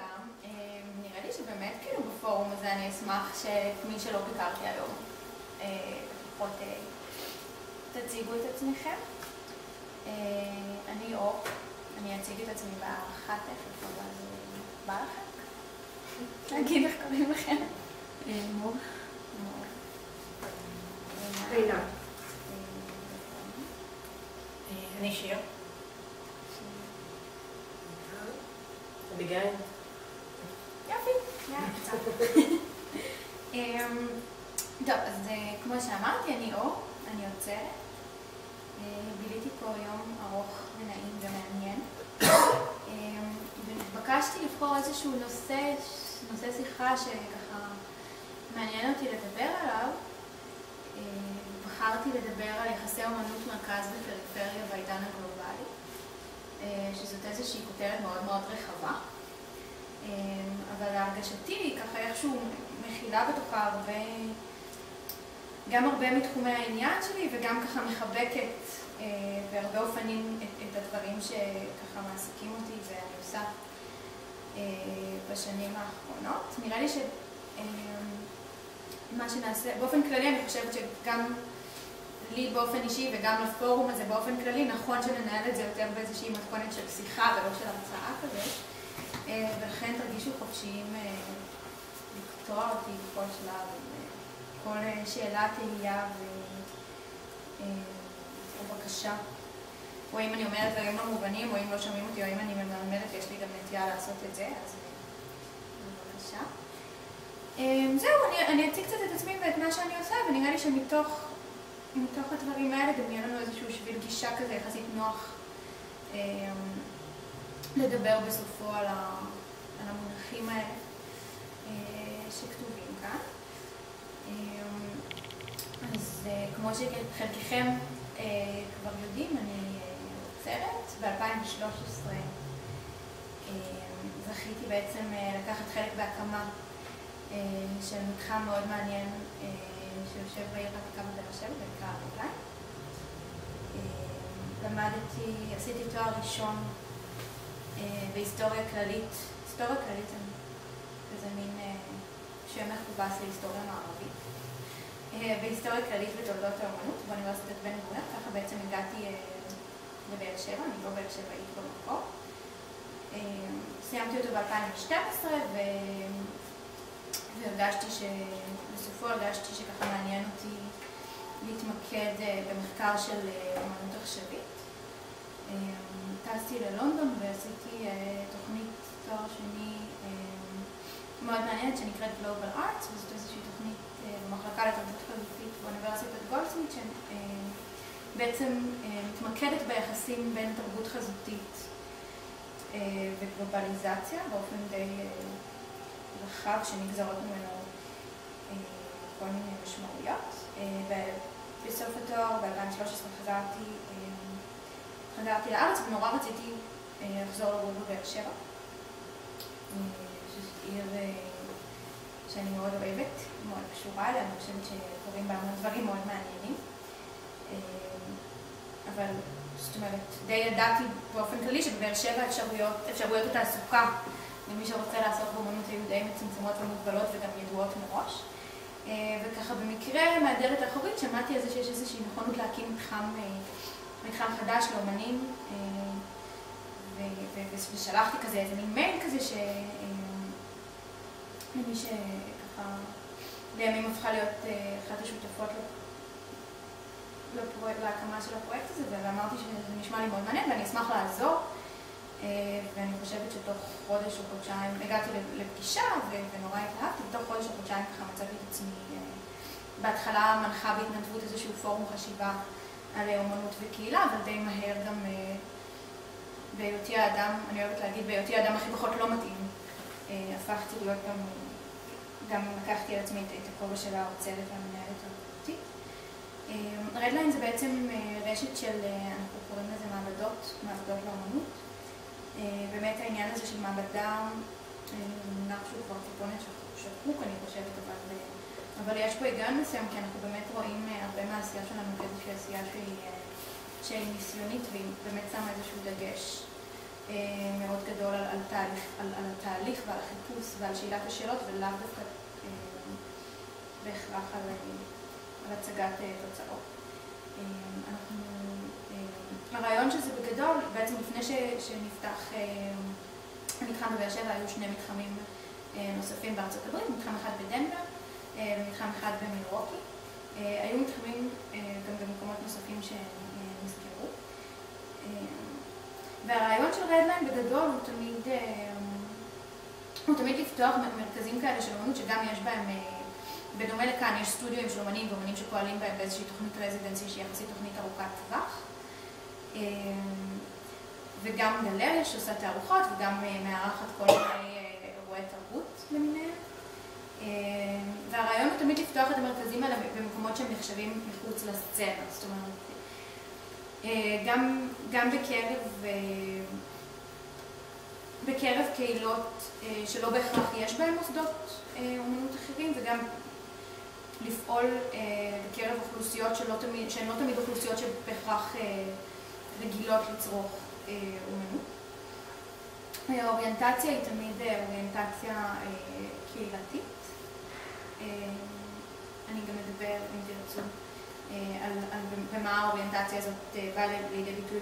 לכולם. נראה לי שבאמת כאילו בפורום הזה אני אשמח שמי שלא ביקרתי היום לפחות תציגו את עצמכם. אני אור, אני אציג את עצמי בהערכה תכף, אבל בא לכם? להגיד איך קוראים לכם? מור. מור. רינה. אני שיר. אביגיל. יופי, טוב, אז כמו שאמרתי, אני אור, אני יוצרת. ביליתי פה יום ארוך ונעים ומעניין. ובקשתי לבחור איזשהו נושא שיחה שככה מעניין אותי לדבר עליו. בחרתי לדבר על יחסי אומנות מרכז ופריפריה בעידן הגלובלי, שזאת איזושהי כותרת מאוד מאוד רחבה. אבל הרגשתי ככה איכשהו מכילה בתוכה גם הרבה מתחומי העניין שלי וגם ככה מחבקת בהרבה אופנים את הדברים שככה מעסיקים אותי ואני עושה בשנים האחרונות. נראה לי שמה שנעשה, באופן כללי אני חושבת שגם לי באופן אישי וגם לפורום הזה באופן כללי נכון שננהל את זה יותר באיזושהי מתכונת של שיחה ולא של הרצאה כזה. ולכן תרגישו חופשיים לקטוע אותי בכל שלב, כל שאלה, תהייה או בקשה. או אם אני אומרת דברים לא מובנים, או אם לא שומעים אותי, או אם אני ממלמדת, יש לי גם נטייה לעשות את זה, אז בבקשה. זהו, אני אציג קצת את עצמי ואת מה שאני עושה, ונראה לי שמתוך הדברים האלה גם יהיה לנו איזשהו שביל גישה כזה יחסית נוח לדבר בסופו על המונחים האלה שכתובים כאן. אז כמו שחלקכם כבר יודעים, אני יוצרת. ב-2013 זכיתי בעצם לקחת חלק בהקמה של מתחם מאוד מעניין שיושב בעיר העתיקה בבאר שבע, בעיקר הרגליים. עשיתי תואר ראשון בהיסטוריה כללית. היסטוריה כללית זה מין שם מכובס להיסטוריה מערבית. בהיסטוריה כללית ותולדות האומנות באוניברסיטת בן גוריון. ככה בעצם הגעתי לבאר שבע, אני לא באר שבעית במקור. סיימתי אותו ב-2012 ובסופו הרגשתי שככה מעניין אותי להתמקד במחקר של אומנות עכשווית. טסתי ללונדון ועשיתי תוכנית תואר שני מאוד מעניינת שנקראת Global Arts, וזאת איזושהי תוכנית במחלקה לתרבות חלופית באוניברסיטת גולדסמית שבעצם מתמקדת ביחסים בין תרבות חזותית וגלובליזציה באופן די רחב שנגזרות ממנו כל מיני משמעויות. בסוף התואר ב-2013 חזרתי לארץ ונורא רציתי לחזור לגור בבאר שבע, שזאת עיר שאני מאוד אוהבת, מאוד קשורה אליה, אני חושבת שקורים בה המון דברים מאוד מעניינים. אבל זאת אומרת, די ידעתי באופן כללי שבבאר שבע אפשרויות התעסוקה למי שרוצה לעסוק באומנות היו די מצומצמות ומוגבלות וגם ידועות מראש. וככה במקרה מהדלת האחורית שמעתי על זה שיש איזושהי נכונות להקים מתחם חדש לאומנים, ושלחתי כזה איזה מין מייל כזה למי שככה לימים הפכה להיות אחת השותפות להקמה של הפרויקט הזה, ואמרתי שזה נשמע לי מאוד מעניין ואני אשמח לעזור. ואני חושבת שתוך חודש או חודשיים הגעתי לפגישה ונורא התאהבתי. בתוך חודש או חודשיים ככה מצאתי את עצמי בהתחלה מנחה בהתנדבות איזשהו פורום חשיבה על אומנות וקהילה, אבל די מהר גם בהיותי האדם, אני אוהבת להגיד, בהיותי האדם הכי פחות לא מתאים, הפכתי להיות גם לקחתי על עצמי את הכובע של העוצרת והמנהלת התרבותית. רדליין זה בעצם רשת של, אנחנו קוראים לזה מעבדות לאומנות. באמת העניין הזה של מעבדה מונח שהוא כבר טיפונת שחוק, אני חושבת, אבל יש פה היגיון מסוים, כי אנחנו באמת רואים הרבה מהעשייה שלנו כאיזושהי עשייה שהיא ניסיונית, והיא באמת שמה איזשהו דגש מאוד גדול על התהליך ועל החיפוש ועל שאלת השאלות, ולאו דווקא בהכרח על הצגת תוצאות. הרעיון שזה בגדול, בעצם לפני שנפתח המתחם בבאר שבע, היו שני מתחמים נוספים בארצות הברית, מתחם אחד בדנבר ומתחם אחד במילווקי. היו מתחמים גם במקומות נוספים שנזכרו. והרעיון של רדליין בגדול הוא תמיד לפתוח מרכזים כאלה של אומנות שגם יש בהם, בדומה לכאן יש סטודיו של אומנים ואומנים שפועלים בהם באיזושהי תוכנית רזידנסי שהיא יחסית תוכנית ארוכת טווח. וגם גלריה שעושה תערוכות וגם מארחת כל מיני אירועי תרבות למיניהם. והרעיון הוא תמיד לפתוח את המרכזים האלה במקומות שהם נחשבים מחוץ לסצנה. זאת אומרת, גם בקרב קהילות שלא בהכרח יש בהם מוסדות אומנות אחרים, וגם לפעול בקרב אוכלוסיות שהן לא תמיד אוכלוסיות שבהכרח רגילות לצרוך אומנות. האוריינטציה היא תמיד אוריינטציה קהילתית. אני גם מדבר, אם תרצו, על במה האוריינטציה הזאת באה לידי ביטוי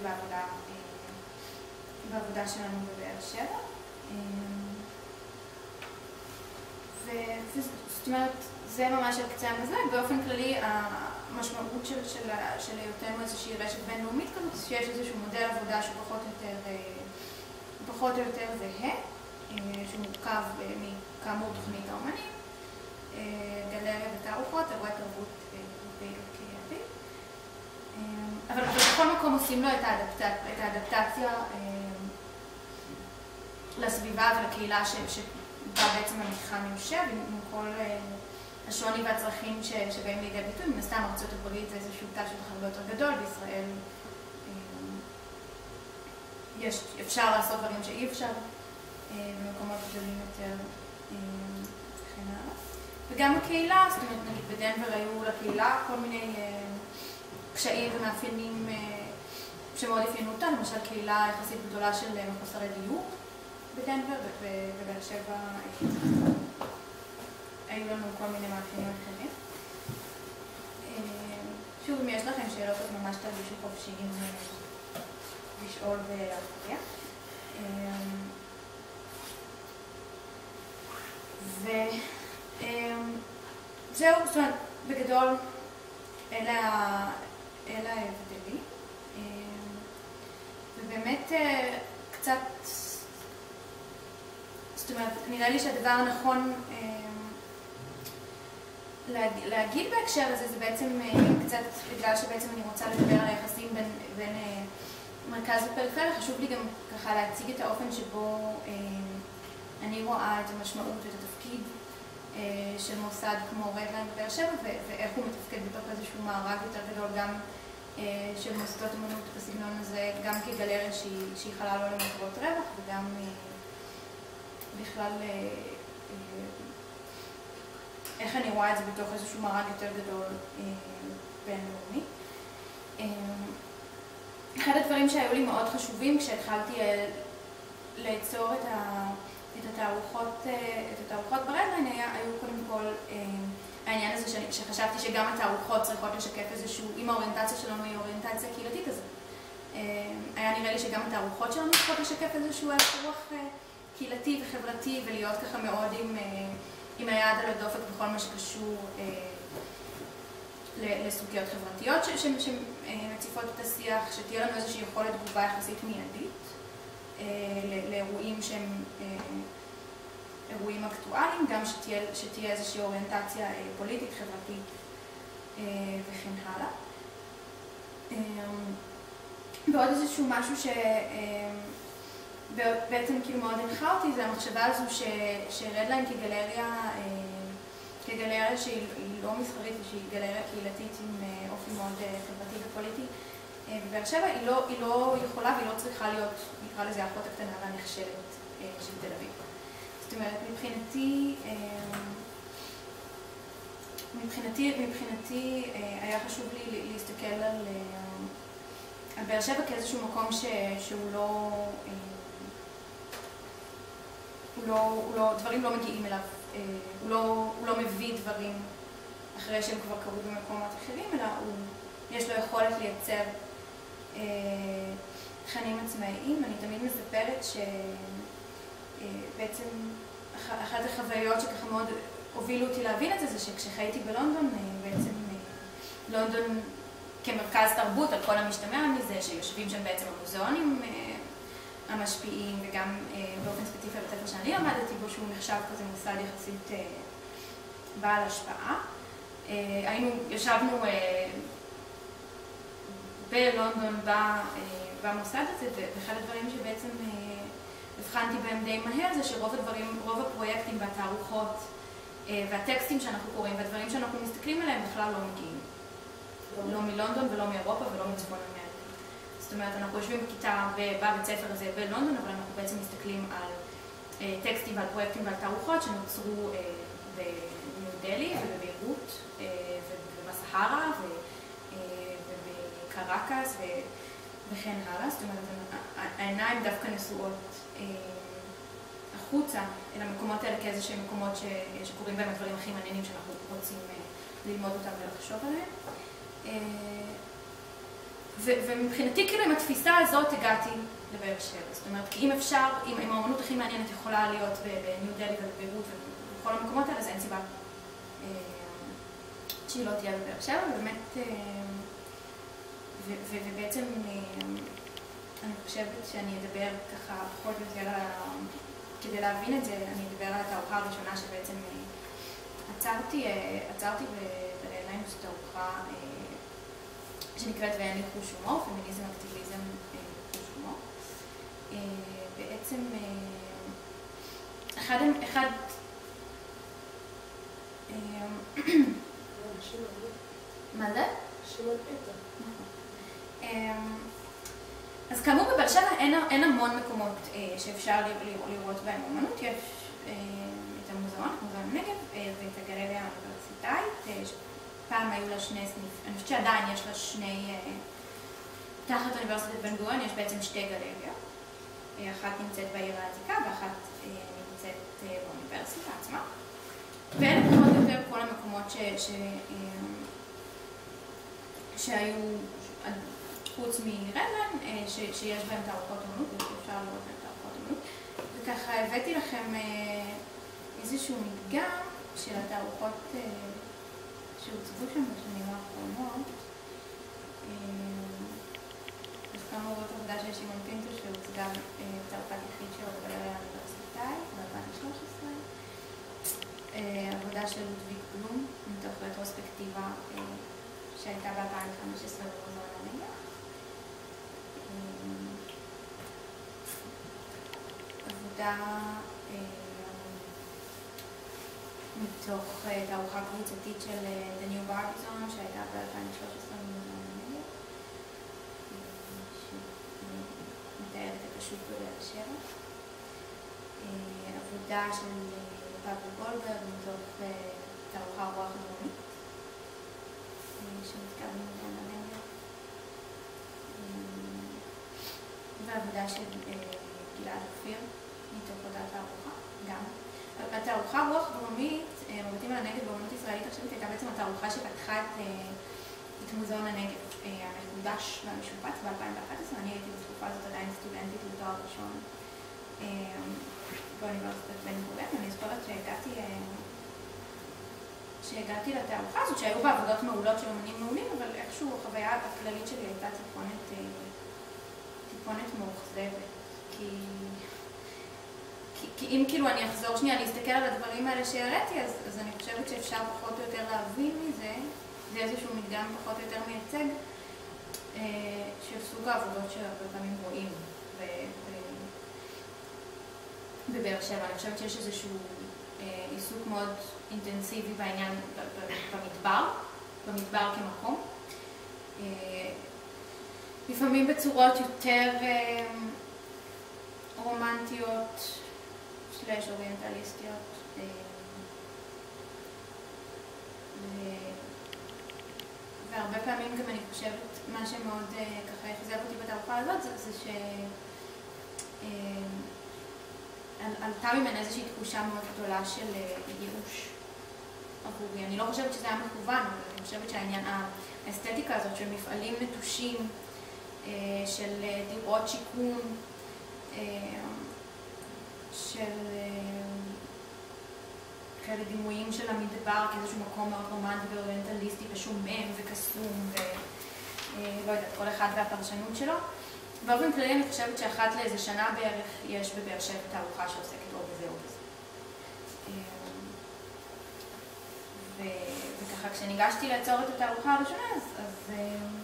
בעבודה שלנו בבאר שבע. זאת אומרת, זה ממש על קצה המזלג. באופן כללי, המשמעות של היותנו איזושהי רשת בינלאומית כזאת, שיש איזשהו מודל עבודה שהוא פחות או יותר זהה, שמורכב מכאמור תוכנית האומנים, גלריה ותערוכות, אירועי תרבות ופעילות קהילתית. אבל בכל מקום עושים לו את האדפטציה לסביבה ולקהילה שבה בעצם המתחם יושב, עם כל השוני והצרכים שבאים לידי ביטוי. מן הסתם ארצות הברית זה איזשהו תא שטח הרבה יותר גדול, בישראל אפשר לעשות דברים שאי אפשר במקומות גדולים יותר וכן הלאה. וגם הקהילה, זאת אומרת, נגיד בדנבר היו לקהילה כל מיני קשיים ומאפיינים שמאוד אפיינו אותה, למשל קהילה יחסית גדולה של מחוסרי דיור בדנבר, ובבאר שבע היו לנו כל מיני מאפיינים אחרים. שוב, אם יש לכם שאלות, אז ממש תרגישו חופשיים לשאול ולהפריע. זהו, זאת אומרת, בגדול, אלה ההבדלים. ובאמת קצת, זאת אומרת, נראה לי שהדבר הנכון להגיד בהקשר הזה, זה בעצם קצת בגלל שבעצם אני רוצה לדבר על היחסים בין מרכז ופריפריה. חשוב לי גם ככה להציג את האופן שבו אני רואה את המשמעות ואת התפקיד של מוסד כמו רדליין בבאר שבע, ואיך הוא מתפקד בתוך איזשהו מארג יותר גדול גם של מוסדות אמנות בסגנון הזה, גם כגלריה שהיא חלל לא למטרות רווח, וגם בכלל איך אני רואה את זה בתוך איזשהו מארג יותר גדול בינלאומי. אחד הדברים שהיו לי מאוד חשובים כשהתחלתי ליצור את התערוכות ברדליין היו קודם כל העניין הזה שחשבתי שגם התערוכות צריכות לשקף איזשהו, אם האוריינטציה שלנו היא אוריינטציה קהילתית, אז היה נראה לי שגם התערוכות שלנו צריכות לשקף איזשהו רוח קהילתי וחברתי, ולהיות ככה מאוד עם היד על הדופק בכל מה שקשור לסוגיות חברתיות שמציפות את השיח, שתהיה לנו איזושהי יכולת תגובה יחסית מיידית לאירועים שהם אירועים אקטואליים, גם שתהיה איזושהי אוריינטציה פוליטית, חברתית וכן הלאה. ועוד איזשהו משהו שבעצם כאילו מאוד הנחה אותי, זה המחשבה הזו שרדליין כגלריה שהיא לא מסחרית ושהיא גלריה קהילתית עם אופי מאוד חברתי ופוליטי בבאר שבע, היא לא יכולה והיא לא צריכה להיות, נקרא לזה האחות הקטנה והנחשלת של תל אביב. זאת אומרת, מבחינתי היה חשוב לי להסתכל על באר שבע כאיזשהו מקום שהוא לא דברים לא מגיעים אליו, הוא לא מביא דברים אחרי שהם כבר קרו במקומות אחרים, אלא יש לו יכולת לייצר תכנים עצמאיים. אני תמיד מספרת שבעצם אחת החוויות שככה מאוד הובילו אותי להבין את זה, זה שכשחייתי בלונדון, בעצם לונדון כמרכז תרבות, על כל המשתמע מזה, שיושבים שם בעצם המוזיאונים המשפיעים, וגם באופן ספציפי בבית הספר שאני למדתי בו, שהוא נחשב כזה מוסד יחסית בעל השפעה. ישבנו בלונדון במוסד הזה, ואחד הדברים שבעצם הבחנתי בהם די מהר זה שרוב הפרויקטים והתערוכות והטקסטים שאנחנו קוראים והדברים שאנחנו מסתכלים עליהם בכלל לא מגיעים. לא מלונדון ולא מאירופה ולא מצפון אמריקה. זאת אומרת, אנחנו יושבים בכיתה בבית ספר הזה בלונדון, אבל אנחנו בעצם מסתכלים על טקסטים ועל פרויקטים ועל תערוכות שנוצרו בניו דלי ובביירות ובסהרה ובקרקס וכן הלאה. זאת אומרת, העיניים דווקא נשואות החוצה אל המקומות האלה כאיזשהם מקומות שקורים בהם הדברים הכי מעניינים שאנחנו רוצים ללמוד אותם ולחשוב עליהם. ומבחינתי כאילו עם התפיסה הזאת הגעתי לבאר שבע. זאת אומרת, כי אם אפשר, אם האמנות הכי מעניינת יכולה להיות בניו דלי ובביירות ובכל המקומות האלה, אז אין סיבה שהיא לא תהיה בבאר שבע. ובאמת, ובעצם אני חושבת שאני אדבר ככה פחות או יותר, כדי להבין את זה, אני אדבר על התערוכה הראשונה שבעצם עצרתי בליינוס תערוכה שנקראת ואין לי חוש הומור, פמיניזם, אקטיביזם, חוש הומור. בעצם אחד מה זה? שמות פתע. אז כאמור בבאר שבע אין המון מקומות שאפשר לראות בהם אומנות. יש את המוזיאון, מוזיאון הנגב, ואת הגלריה האוניברסיטאית. פעם היו לה שני סניף, אני חושבת שעדיין יש לה שני, תחת אוניברסיטת בן גוריון יש בעצם שתי גלריות. אחת נמצאת בעיר העתיקה ואחת נמצאת באוניברסיטה עצמה. ואלה פחות או יותר כל המקומות שהיו חוץ מרמבלן, שיש בהם תערוכות אומנות, ואפשר לראות בהם תערוכות אומנות. וככה הבאתי לכם איזשהו מדגם של התערוכות שהוצגו שם בשנים האחרונות. אז כאמור זאת עבודה של שמעון פינטו שהוצגה בתערוכת יחיד שלו בגלריה האוניברסיטאית ב-2013. עבודה של לודוויג בלום מתוך רטרוספקטיבה שהייתה ב-2015 במוזיאון הנגב. עבודה מתוך תערוכה קבוצתית של The New Barbie Zone שהייתה ב-2013 במוזיאון הנגב, שמתארת את השוק בבאר שבע. עבודה של פאבל גולדברג מתוך תערוכה רוח דרומית שמתקבל במוזיאון הנגב. ועבודה של גלעד אופיר מתוך עבודת תערוכה גם. התערוכה רוח דרומית, מבטים על הנגב באמנות ישראלית עכשיו, הייתה בעצם התערוכה שפתחה את מוזיאון הנגב המחודש והמשופץ ב-2011. אני הייתי בתקופה הזאת עדיין סטודנטית לתואר ראשון באוניברסיטת בן גוריון. אני זוכרת שהגעתי לתערוכה הזאת, שהיו בה עבודות מעולות של אמנים מעולים, אבל איכשהו החוויה הכללית שלי הייתה טיפונת מאוכזבת. כי אם כאילו אני אחזור שנייה, אני אסתכל על הדברים האלה שהראיתי, אז אני חושבת שאפשר פחות או יותר להבין מזה, זה איזשהו מדגם פחות או יותר מייצג, של סוג העבודות שהרבה פעמים רואים בבאר שבע. אני חושבת שיש איזשהו עיסוק מאוד אינטנסיבי בעניין במדבר כמקום. לפעמים בצורות יותר רומנטיות, סלש אוריינטליסטיות, והרבה פעמים גם אני חושבת, מה שמאוד ככה יחזב אותי בתערוכה הזאת, זה עלתה ממנה איזושהי תחושה מאוד גדולה של ייאוש עבורי. אני לא חושבת שזה היה מכוון, אבל אני חושבת שהעניין, האסתטיקה הזאת של מפעלים נטושים, של דירות שיקום, של כאלה דימויים של המדבר כאיזשהו מקום מאוד רומנטי ואוריינטליסטי ושומם וקסום ולא יודעת, כל אחד והפרשנות שלו. באופן כללי אני חושבת שאחת לאיזה שנה בערך יש בבאר שבע תערוכה שעוסקת או בזה או בזה. וככה כשניגשתי לעצור את התערוכה הראשונה אז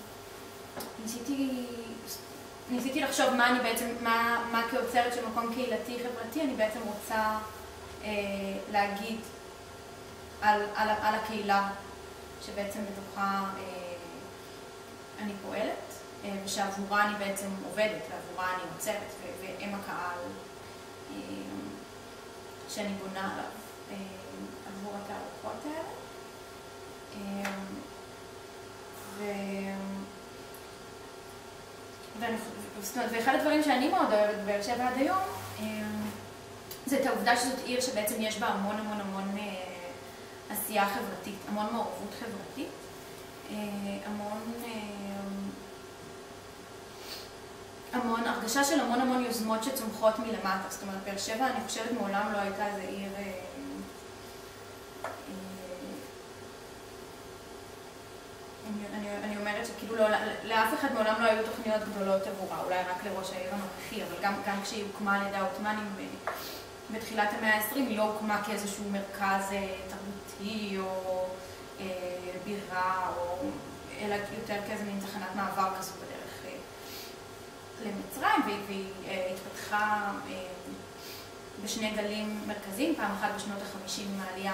ניסיתי לחשוב מה אני בעצם, מה כאוצרת של מקום קהילתי חברתי אני בעצם רוצה להגיד על הקהילה שבעצם בתוכה אני פועלת ושעבורה אני בעצם עובדת ועבורה אני עוצרת והם הקהל שאני בונה עליו עבור התערוכות האלה. ואחד הדברים שאני מאוד אוהבת בבאר שבע עד היום זה את העובדה שזאת עיר שבעצם יש בה המון עשייה חברתית, המון מעורבות חברתית, המון הרגשה של המון יוזמות שצומחות מלמטה. זאת אומרת, באר שבע אני חושבת מעולם לא הייתה איזה עיר אני אומרת שכאילו לאף אחד מעולם לא היו תוכניות גדולות עבורה, אולי רק לראש העיר הנוכחי, אבל גם כשהיא הוקמה על ידי העות'מאנים בתחילת המאה ה-20 היא לא הוקמה כאיזשהו מרכז תרבותי או בירה, אלא יותר כאיזה מין תחנת מעבר כזו בדרך למצרים, והיא התפתחה בשני גלים מרכזיים, פעם אחת בשנות ה-50 עם העלייה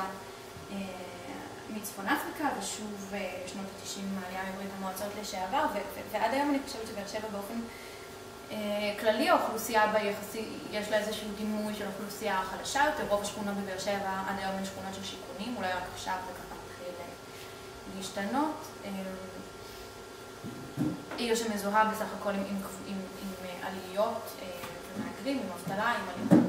מצפון אפריקה, ושוב בשנות ה-90 עם העלייה מברית המועצות לשעבר, ועד היום אני חושבת שבאר שבע באופן כללי האוכלוסייה בה יש לה איזשהו דימוי של אוכלוסייה חלשה יותר. רוב השכונות בבאר שבע עד היום הן שכונות של שיכונים, אולי רק עכשיו זה ככה מתחיל להשתנות. עיר שמזוהה בסך הכל עם עליות ומהגרים, עם אבטלה, עם אלימות.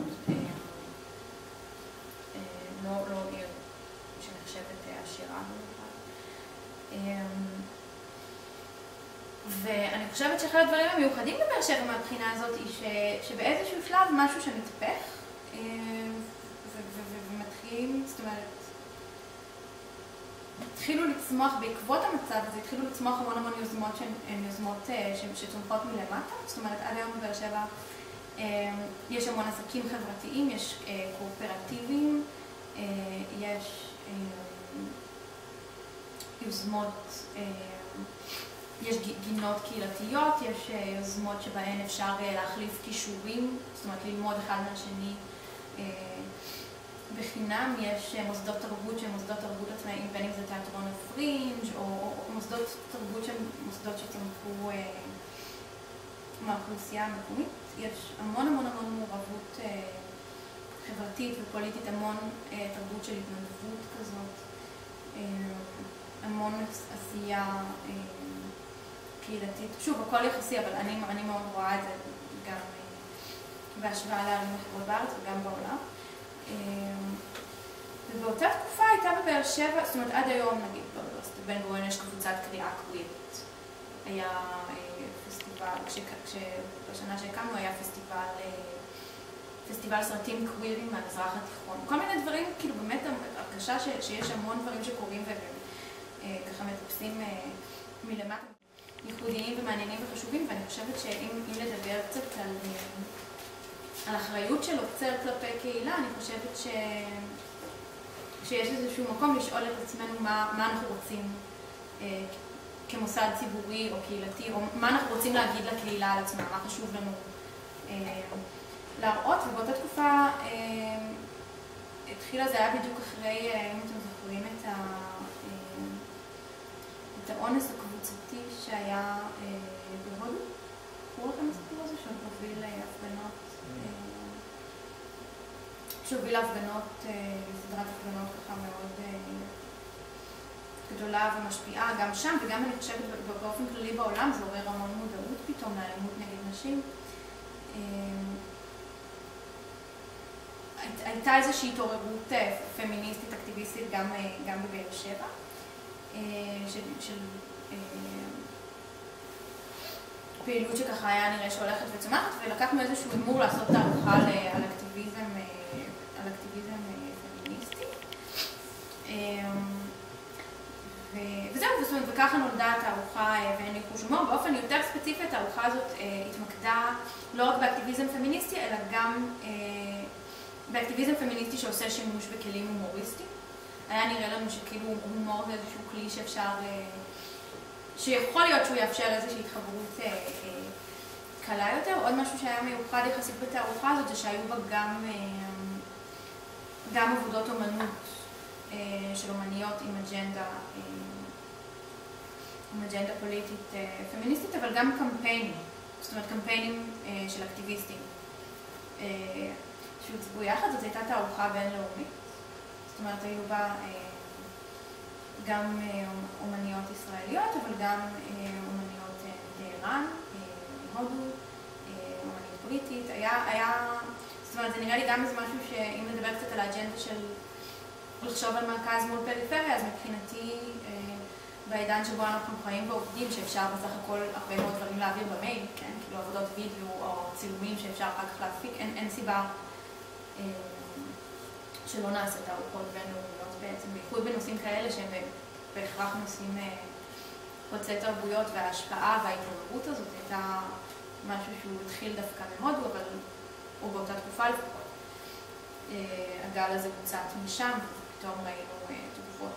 לא עיר שנחשבת עשירה במיוחד. ואני חושבת שאחד הדברים המיוחדים בבאר שבע מהבחינה הזאת היא שבאיזשהו שלב משהו שמתהפך ומתחילים, זאת אומרת, התחילו לצמוח בעקבות המצב הזה, התחילו לצמוח המון יוזמות שהן יוזמות שצומחות מלמטה. זאת אומרת, עד היום בבאר שבע יש המון עסקים חברתיים, יש קואופרטיבים, יש יוזמות, יש גינות קהילתיות, יש יוזמות שבהן אפשר להחליף כישורים, זאת אומרת ללמוד אחד מהשני בחינם. יש מוסדות תרבות שהם מוסדות תרבות עצמאיים, בין אם זה תיאטרון הפרינג' או מוסדות תרבות שהם מוסדות שצמחו מהאוכלוסייה המקומית. יש המון מעורבות חברתית ופוליטית, המון תרבות של התנדבות כזאת, המון עשייה קהילתית. שוב, הכל יחסי, אבל אני מאוד רואה את זה גם בהשוואה לערים אחרות בארץ וגם בעולם. ובאותה תקופה הייתה בבאר שבע, זאת אומרת עד היום נגיד באוניברסיטת בן גוריון יש קבוצת קריאה קווירית. היה פסטיבל, בשנה שהקמנו היה פסטיבל סרטים קווירים מהמזרח התיכון. כל מיני דברים, כאילו באמת הרגשה שיש המון דברים שקורים וככה מטפסים מלמטה. ייחודיים ומעניינים וחשובים, ואני חושבת שאם לדבר קצת על אחריות של עוצר כלפי קהילה, אני חושבת שיש איזשהו מקום לשאול את עצמנו מה אנחנו רוצים כמוסד ציבורי או קהילתי, או מה אנחנו רוצים להגיד לקהילה על עצמה, מה חשוב לנו להראות. ובאותה תקופה התחילה, זה היה בדיוק אחרי, אם אתם זוכרים את האונס הקבוצתי שהיה בהודו. קראו לכם הסיפור הזה שהוביל להפגנות, סדרת הפגנות ככה מאוד גדולה ומשפיעה גם שם, וגם אני חושבת באופן כללי בעולם זה עורר המון מודעות פתאום לאלימות נגד נשים. הייתה איזושהי התעוררות פמיניסטית, אקטיביסטית, גם בבאר שבע, של פעילות שככה היה נראה שהולכת וצומחת, ולקחנו איזשהו אמור לעשות תערוכה על אקטיביזם פמיניסטי. וזהו, וככה נולדה התערוכה ואין לי חוש הומור. באופן יותר ספציפי, התערוכה הזאת התמקדה לא רק באקטיביזם פמיניסטי, אלא גם באקטיביזם פמיניסטי שעושה שימוש בכלים הומוריסטיים. היה נראה לנו שכאילו הומור זה איזשהו כלי שיכול להיות שהוא יאפשר איזושהי התחברות קלה יותר. עוד משהו שהיה מיוחד יחסית בתערוכה הזאת זה שהיו בה גם עבודות אומנות של אומניות עם אג'נדה פוליטית פמיניסטית, אבל גם קמפיינים, זאת אומרת קמפיינים של אקטיביסטים שהוצגו יחד. זאת הייתה תערוכה בינלאומית, זאת אומרת היו בה גם אומניות ישראליות, אבל גם אומניות מאיראן, מהודו, אומנית פוליטית. זאת אומרת, זה נראה לי גם איזה משהו שאם נדבר קצת על האג'נדה של לחשוב על מרכז מול פריפריה, אז מבחינתי בעידן שבו אנחנו חיים ועובדים, שאפשר בסך הכל הרבה מאוד דברים להעביר במייל, כן? כאילו עבודות וידאו או צילומים שאפשר אחר כך להפיק, אין סיבה שלא נעשה תערוכות בינלאומיות בעצם, בייחוד בנושאים כאלה שהם בהכרח נושאים חוצי תרבויות, וההשפעה וההתעוררות הזאת הייתה משהו שהוא התחיל דווקא מהודו, אבל הוא באותה תקופה לפחות. הגל הזה הוצאת משם, ופתאום ראינו תגובות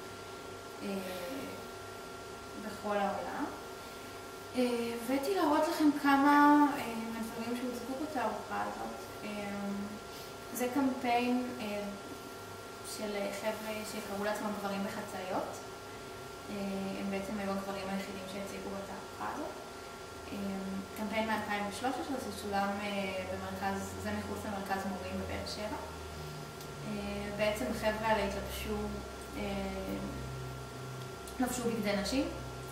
בכל העולם. הבאתי להראות לכם כמה מהדברים שהוצגו בתערוכה הזאת. זה קמפיין של חבר'ה שקראו לעצמם גברים בחצאיות. הם בעצם היו הגברים היחידים שהציגו בתערוכה הזאת. קמפיין מ-2013, זה צולם במרכז, זה מחוץ למרכז מורים בבאר שבע. בעצם החבר'ה האלה לבשו בגדי נשים,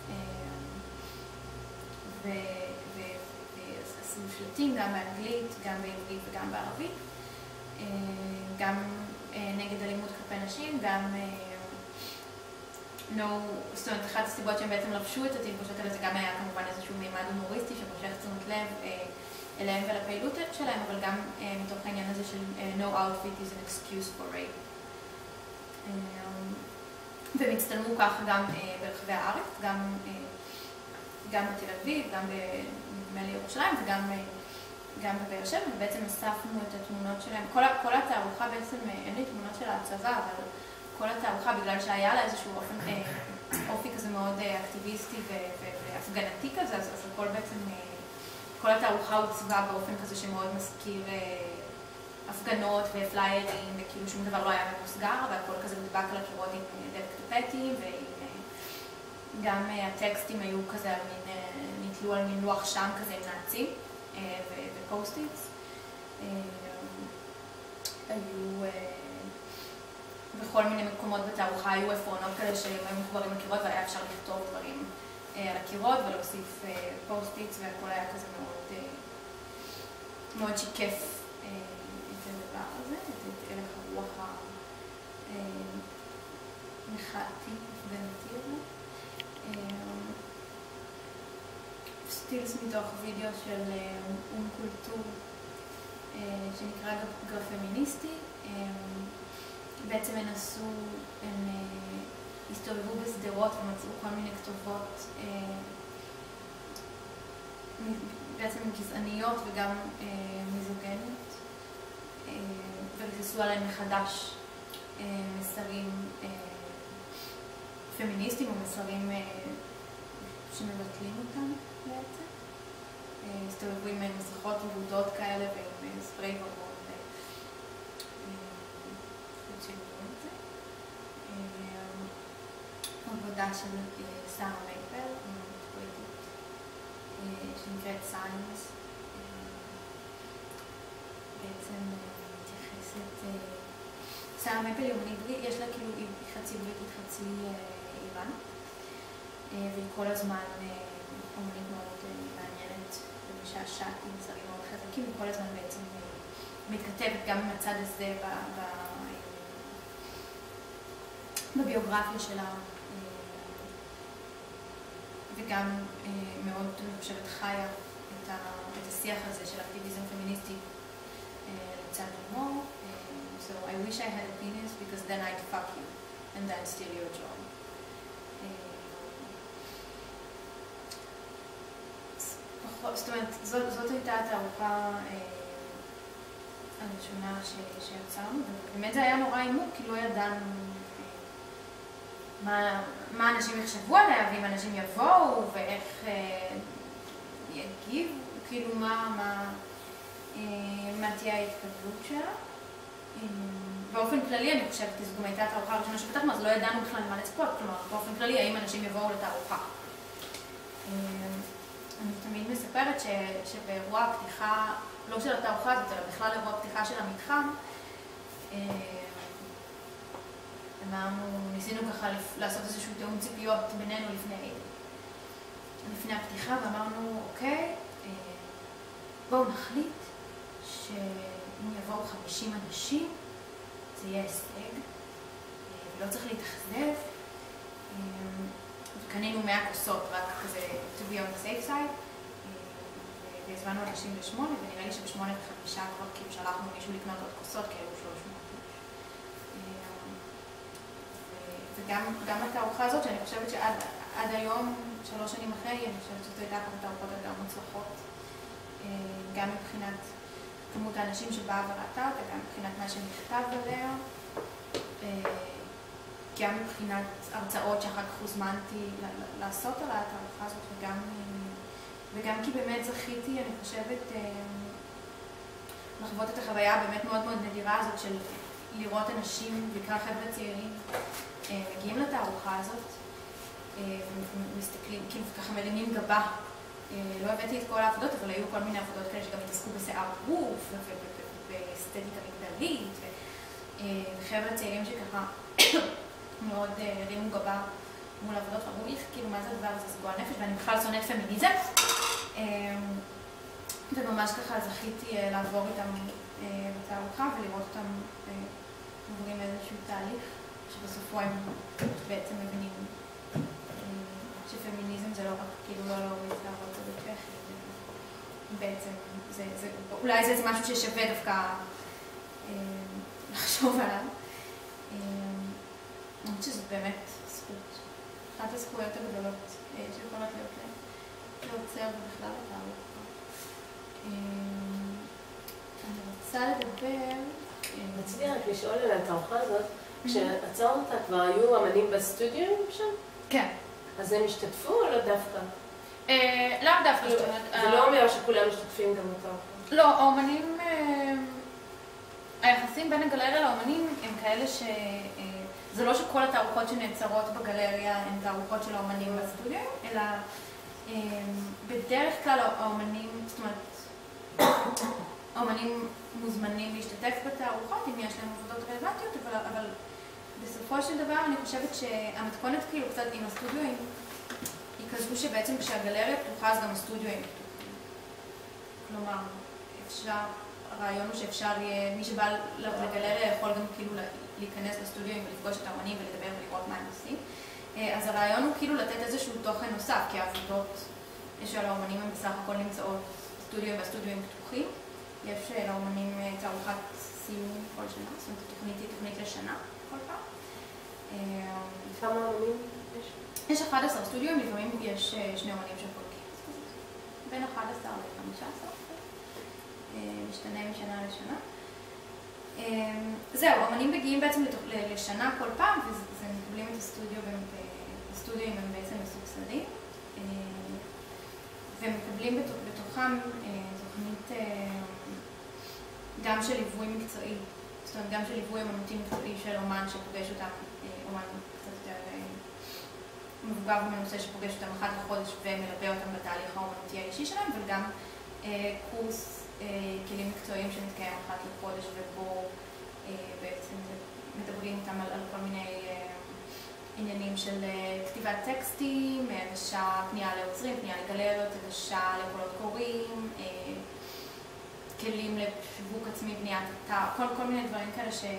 ועשו שלטים גם באנגלית, גם בעברית וגם בערבית. גם נגד אלימות כלפי נשים, גם זאת אומרת, אחת הסיבות שהם בעצם לבשו את התלבושות האלה, זה גם היה כמובן איזשהו מימד הומוריסטי שמושך תשומת לב אליהם ולפעילות שלהם, אבל גם מתוך העניין הזה של no outfit is an excuse for rape. והם הצטלמו ככה גם ברחבי הארץ, גם בתל אביב, גם בנדמה לי ירושלים וגם בבאר שבע, ובעצם אספנו את התמונות שלהם. כל התערוכה בעצם, אין לי תמונות של הצבא, אבל כל התערוכה, בגלל שהיה לה איזשהו אופי כזה מאוד אקטיביסטי והפגנתי כזה, אז הכל בעצם, כל התערוכה הוצבה באופן כזה שמאוד מזכיר הפגנות ופליירים, וכאילו שום דבר לא היה ממוסגר, והכל כזה מודבק על הקירות עם דבק טפטים, וגם הטקסטים היו כזה, נתלו על מין לוח שם כזה עם נעצים ופוסטיטס. היו בכל מיני מקומות בתערוכה, היו עפרונות כאלה שהיו מחוברים לקירות, והיה אפשר לכתוב דברים על הקירות ולהוסיף פוסטיטס, והכל היה כזה מאוד שיקף את הדבר הזה, את הלך הרוח המחאתי, הפגנתי הזה. סטילס מתוך וידאו של אום קולטור שנקרא גרפמיניסטי. בעצם הם הסתובבו בסדרות ומצאו כל מיני כתובות בעצם גזעניות וגם מיזוגניות, וריססו עליהם מחדש מסרים פמיניסטיים או מסרים שמבטלים אותם בעצם. הסתובבו עם מסכות ובודות כאלה ועם ספרי ורוד שגורם את זה. עבודה של שרה מייפל, פוליטית, שנקראת סיינס. בעצם מתייחסת, שרה מייפל היא אומנית, יש לה כאילו, היא חצי בריטית, חצי איראנית, והיא כל הזמן אומנית מאוד מעניינת ומשעשעת עם מסרים מאוד חזקים, וכל הזמן בעצם מתכתבת גם עם הצד הזה בביוגרפיה שלה, וגם מאוד, אני חושבת, חיה את השיח הזה של אקטיביזם פמיניסטי לצד הומור. So I wish I had a penis because then I'd fuck you and then steal your job. זאת אומרת, זאת הייתה התערוכה הראשונה שיצרנו, ובאמת זה היה נורא עימות, כי לא ידענו מה אנשים יחשבו עליה, ואם אנשים יבואו, ואיך יגיבו, כאילו מה תהיה ההתקבלות שלה. באופן כללי אני חושבת, כי זו גם הייתה התערוכה הראשונה שפתחנו, אז לא ידענו בכלל מה לצפות, כלומר, באופן כללי, האם אנשים יבואו לתערוכה. אני תמיד מספרת שבאירוע הפתיחה, לא של התערוכה הזאת, אלא בכלל אירוע הפתיחה של המתחם, ניסינו ככה לעשות איזשהו תיאום ציפיות בינינו לפני הפתיחה, ואמרנו, אוקיי, בואו נחליט שאם יבואו 50 אנשים, זה יהיה הישג, ולא צריך להתאכזב. קנינו 100 כוסות, רק כזה to be on the safe side, והזמנו אנשים ל8, ונראה לי שב8:05 כבר כאילו שלחנו מישהו לקנות עוד כוסות, כי היו 300. וגם התערוכה הזאת, שאני חושבת שעד היום, 3 שנים אחרי, אני חושבת שזו הייתה אחת התערוכות היותר מוצלחות, גם מבחינת כמות האנשים שבאה וראתה אותה, גם מבחינת מה שנכתב עליה, גם מבחינת הרצאות שאחר כך הוזמנתי לעשות על התערוכה הזאת, וגם כי באמת זכיתי, אני חושבת, לחוות את החוויה הבאמת מאוד מאוד נדירה הזאת של לראות אנשים, בעיקר חבר'ה צעירים, מגיעים לתערוכה הזאת, ומסתכלים, כאילו ככה מרימים גבה. לא הבאתי את כל העבודות, אבל היו כל מיני עבודות כאלה שגם התעסקו בשיער גוף, ובאסתטיקה מגדרית, וחבר'ה צעירים שככה מאוד הרימו גבה מול עבודות, ואמרו לי, כאילו, מה זה הדבר הזה, זה גועל נפש, ואני בכלל שונאת פמיניזם. וממש ככה זכיתי לעבור איתם בתערוכה ולראות אותם עוברים איזשהו תהליך, שבסופו הם בעצם מבינים שפמיניזם זה לא רק, כאילו, לא להוריד לעבוד בבית, בעצם אולי זה משהו ששווה דווקא לחשוב עליו. אני חושבת שזאת באמת זכות, אחת הזכויות הגדולות שיכולות להיות ליוצר ובכלל לתערוכה. אני רוצה לדבר... רציתי רק לשאול על התערוכה הזאת, כשעצרת אותה כבר היו אמנים בסטודיו שם? כן. אז הם השתתפו או לא דווקא? לאו דווקא. זה לא אומר שכולם משתתפים גם בתערוכה. לא, האמנים... היחסים בין הגלריה לאמנים הם כאלה ש... זה לא שכל התערוכות שנעצרות בגלריה הן תערוכות של האמנים בסטודיו, אלא בדרך כלל האמנים, זאת אומרת, האמנים מוזמנים להשתתף בתערוכות אם יש להם עבודות רלוונטיות, אבל בסופו של דבר אני חושבת שהמתכונת כאילו קצת עם הסטודיואים היא כזו שבעצם כשהגלריה פתוחה אז גם הסטודיואים פתוחים. כלומר, הרעיון הוא שאפשר יהיה, מי שבא לגלריה יכול גם כאילו להיכנס לסטודיואים ולפגוש את האמנים ולדבר ולראות מה הם עושים. אז הרעיון הוא כאילו לתת איזשהו תוכן נוסף, כי העבודות של האמנים הם בסך הכל נמצאות בסטודיו והסטודיואים פתוחים. יש לאמנים תערוכת סיום כל שנה, זאת אומרת התוכנית היא תוכנית לשנה כל פעם. כמה אמנים יש? יש 11 סטודיואים, לפעמים יש 2 אמנים שחולקים. בין 11 ל-15. משתנה משנה לשנה. זהו, אמנים מגיעים בעצם לשנה כל פעם, וזה מקבלים את הסטודיו, והסטודיואים הם בעצם מסובסדים, ומקבלים בתוכם תוכנית גם של ליווי מקצועי, זאת אומרת גם של ליווי אמנותי מקצועי של אומן שפוגש אותם, אומן קצת יותר מבוגר ומנוסה שפוגש אותם אחת לחודש ומלווה אותם בתהליך האמנותי האישי שלהם, וגם קורס כלים מקצועיים שמתקיים אחת לחודש ובו בעצם מדברים איתם על כל מיני עניינים של כתיבת טקסטים, הגשה, פנייה ליוצרים, פנייה לגלריות, הגשה לקולות קוראים, כלים לשיווק עצמי, בניית אתר, כל מיני דברים כאלה ש...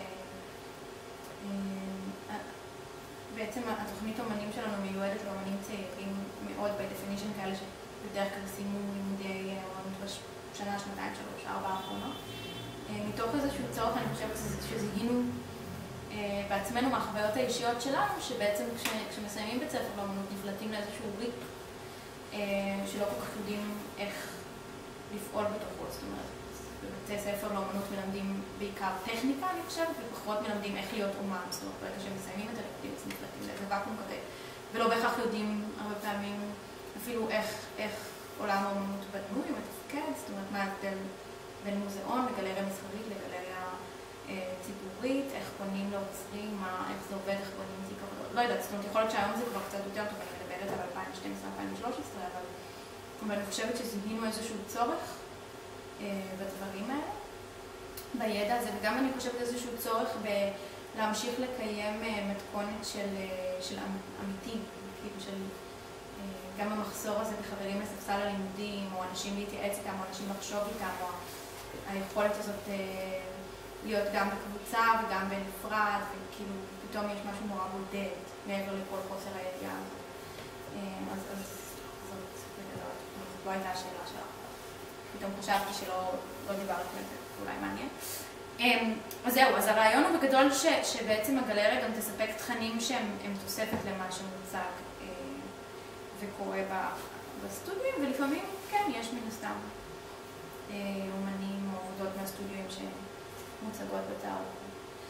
בעצם התוכנית אומנים שלנו מיועדת לאומנים צעירים מאוד by definition כאלה שבדרך כלל סיימו לימודי אומנות בשנה, שנתיים, 3, 4 האחרונות. מתוך איזשהו צורך אני חושבת שזיהינו בעצמנו מהחוויות האישיות שלנו, שבעצם כשמסיימים בית ספר לאומנות נפלטים לאיזשהו ריק שלא כל כך יודעים איך לפעול בתוכו. זאת אומרת, בבתי ספר לאומנות מלמדים בעיקר טכניקה, אני חושבת, ופחות מלמדים איך להיות אומן. זאת אומרת, ברגע שהם מסיימים את הלימודים, אז נפלטים לאיזה ואקום כזה, ולא בהכרח יודעים הרבה פעמים אפילו איך עולם האומנות בנוי ומתפקד. זאת אומרת, מה ההבדל בין מוזיאון לגלריה מסחרית לגלריה ציבורית, איך פונים לאוצרים, איך זה עובד, איך בונים זיכרון. לא יודעת, זאת אומרת, יכול להיות שהיום זה כבר קצת יותר טוב, אני מדברת על 2012-2013, אבל אני חושבת שזיהינו איזשהו צורך בדברים האלה, בידע הזה, וגם אני חושבת איזשהו צורך להמשיך לקיים מתכונת של עמיתים, כאילו של גם המחסור הזה בחברים לספסל הלימודים, או אנשים להתייעץ איתם, או אנשים לחשוב איתם, או היכולת הזאת להיות גם בקבוצה וגם בנפרד, וכאילו פתאום יש משהו נורא בודד מעבר לכל חוסר הידיעה הזאת. אז זאת לא הייתה השאלה שלך. פתאום חשבתי שלא דיברתי על זה, אולי מעניין. אז זהו, אז הרעיון הוא בגדול שבעצם הגלריה גם תספק תכנים שהם תוספת למה שמוצג וקורה בסטודיו, ולפעמים כן, יש מן הסתם אומנים או עבודות מהסטודיו שמוצגות בתערוכה.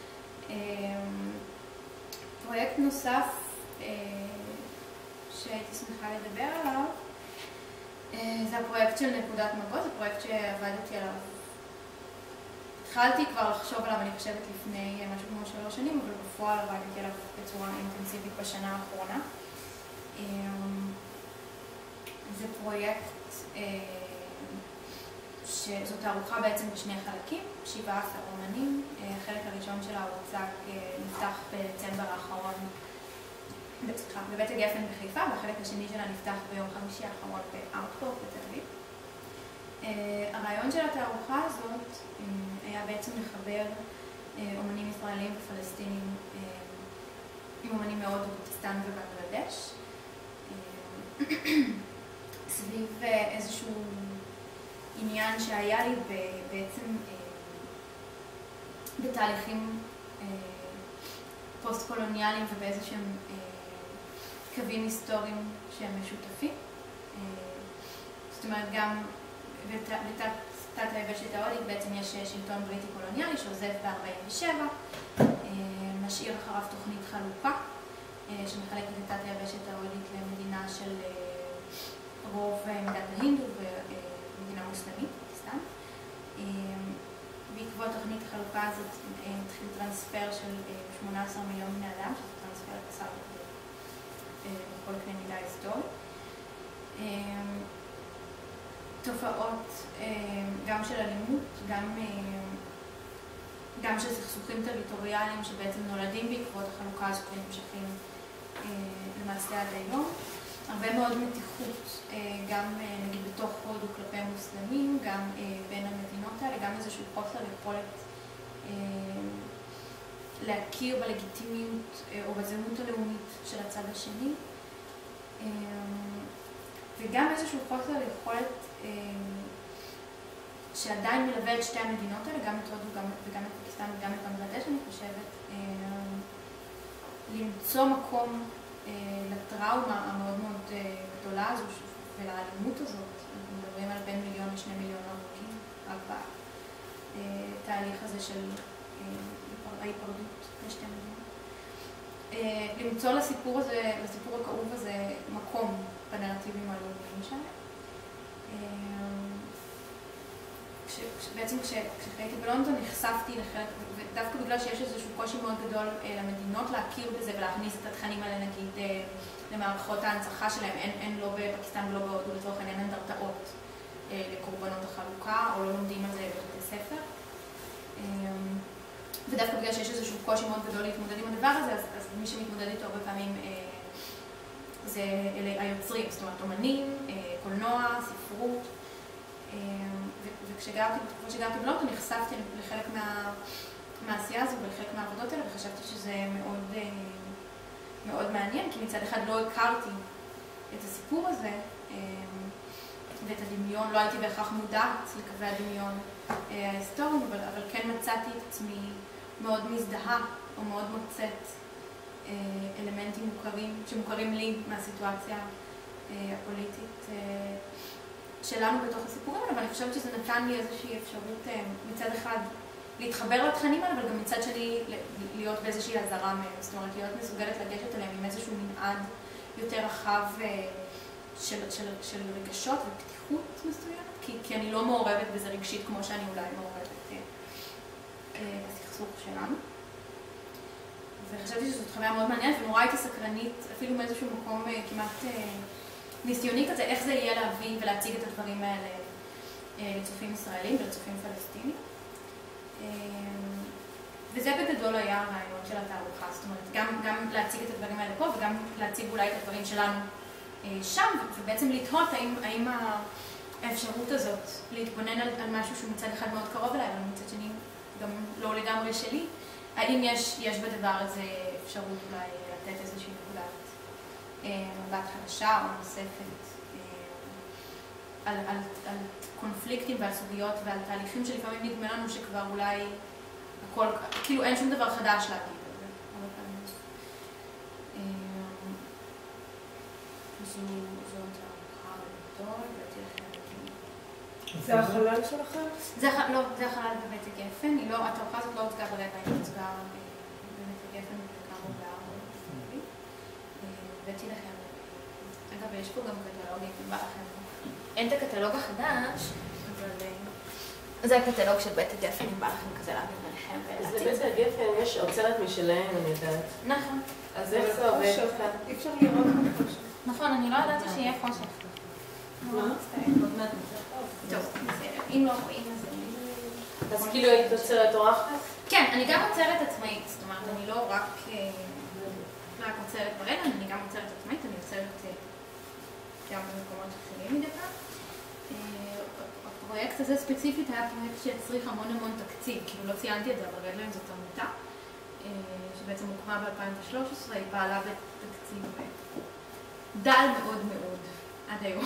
פרויקט נוסף שהייתי שמחה לדבר עליו, זה הפרויקט של נקודת מבוא, זה פרויקט שעבדתי עליו. התחלתי כבר לחשוב עליו, אני חושבת, לפני משהו כמו 3 שנים, אבל בפועל עבדתי עליו בצורה אינטנסיבית בשנה האחרונה. זה פרויקט שזאת תערוכה בעצם בשני חלקים, 17 אומנים. החלק הראשון שלה הוצג נפתח בדצמבר האחרון בבית הגפן בחיפה, והחלק השני שלה נפתח ביום חמישי האחרון בארטפורט בתל אביב. הרעיון של התערוכה הזאת היה בעצם לחבר אומנים ישראלים ופלסטינים עם אומנים מהודו, פקיסטן ובנגלדש, סביב איזשהו עניין שהיה לי בעצם בתהליכים פוסט-קולוניאליים ובאיזשהם קווים היסטוריים שהם משותפים. זאת אומרת, גם בתת היבשת ההודית בעצם יש שלטון בריטי קולוניאלי שעוזב ב-47, משאיר אחריו תוכנית חלוקה שמחלקת את תת היבשת ההודית למדינה של רוב מדינת ההינדו ומדינה מוסלמית, פקיסטן. בעקבות תוכנית החלוקה הזאת התחיל טרנספר של 18 מיליון בני אדם, שזה טרנספר קצר בכל קנה מידה היסטורי. תופעות גם של אלימות, גם של סכסוכים טריטוריאליים שבעצם נולדים בעקבות החלוקה הזאת ונמשכים למעשה עד היום. הרבה מאוד מתיחות, גם נגיד בתוך הודו כלפי מוסלמים, גם בין המדינות האלה, גם איזשהו חוסר יכולת להכיר בלגיטימיות או בזהות הלאומית של הצד השני, וגם איזשהו חוסר יכולת שעדיין מלווה את שתי המדינות האלה, גם את הודו וגם את פקיסטן וגם את בנגלדש, אני חושבת, למצוא מקום לטראומה המאוד מאוד גדולה הזו ולאלימות הזאת. אנחנו מדברים על בין 1 מיליון ל2 מיליון הרוגים רק בתהליך הזה של ההיפרדות לשתי מדינות. למצוא לסיפור הכאוב הזה מקום בנרטיבים הלאומיים שלהם. בעצם כשחייתי בלונדון נחשפתי לחלק, ודווקא בגלל שיש איזשהו קושי מאוד גדול למדינות להכיר בזה ולהכניס את התכנים האלה נגיד למערכות ההנצחה שלהם, אין לא בפקיסטן ולא בהודו לצורך העניין אנדרטאות לקורבנות החלוקה או לא לומדים על זה בבתי ספר. ודווקא בגלל שיש איזשהו קושי מאוד גדול להתמודד עם הדבר הזה, אז מי שמתמודד איתו הרבה פעמים אלה היוצרים, זאת אומרת אומנים, קולנוע, ספרות. בתקופה שגרתי בלונדון, נחשפתי לחלק מהעשייה הזו ולחלק מהעבודות האלה, וחשבתי שזה מאוד מעניין, כי מצד אחד לא הכרתי את הסיפור הזה ואת הדמיון, לא הייתי בהכרח מודעת לקווי הדמיון ההיסטוריים, אבל כן מצאתי את עצמי מאוד מזדהה או מאוד מוצאת אלמנטים שמוכרים לי מהסיטואציה הפוליטית שלנו בתוך הסיפורים, אבל אני חושבת שזה נתן לי איזושהי אפשרות מצד אחד להתחבר לתכנים האלה, אבל גם מצד שני להיות באיזושהי עזרה מהם, זאת אומרת להיות מסוגלת לגשת אליהם עם איזשהו מנעד יותר רחב של רגשות ופתיחות מסוימת, כי אני לא מעורבת בזה רגשית כמו שאני אולי מעורבת בסכסוך שלנו. וחשבתי שזאת חוויה מאוד מעניינת ונורא הייתי סקרנית, אפילו מאיזשהו מקום כמעט ניסיוני כזה, איך זה יהיה להביא ולהציג את הדברים האלה לצופים ישראלים ולצופים פלסטינים. וזה בגדול היה הרעיון של התערוכה, זאת אומרת, גם להציג את הדברים האלה פה וגם להציג אולי את הדברים שלנו שם, ובעצם לתהות האם האפשרות הזאת להתבונן על משהו שהוא מצד אחד מאוד קרוב אליי, אבל מצד שני גם לא לגמרי שלי, האם יש בדבר הזה אפשרות אולי לתת איזושהי נקודת מבט חדשה או נוספת על קונפליקטים ועל סוגיות ועל תהליכים שלפעמים נדמה לנו שכבר אולי הכל, כאילו אין שום דבר חדש להגיד על זה. זו התערוכה בגדול, והייתי לכם... זה החלל שלכם? לא, זה החלל בבית הגפן. התערוכה הזאת לא הוצגה ברגע, היא הוצגה בבית הגפן וכאמור בארבע. הבאתי לכם... אגב, יש פה גם קטלוגים, בא לכם. אין את הקטלוג החדש, אבל... זה הקטלוג של בית הגפן, אם בא לכם כזה להביא ביניכם ולהציץ. אז לבית הגפן יש אוצרת משלהם, אני יודעת. נכון. אז איך זה עובד? אי אפשר לראות בחושך. נכון, אני לא ידעתי שיהיה חושך. מה? עוד מעט נצטרך טוב, בסדר. אם לא רואים, אז... אז כאילו היית אוצרת אורחת? כן, אני גם אוצרת עצמאית. זאת אומרת, אני לא רק אוצרת ברנן, אני גם אוצרת עצמאית, אני אוצרת גם במקומות אחרים מדי פעם. הפרויקט הזה ספציפית היה פרויקט שהצריך המון תקציב, כאילו לא ציינתי את זה, אבל רדלן זאת עמותה, שבעצם הוקמה ב-2013, היא פעלה בתקציב דל מאוד עד היום.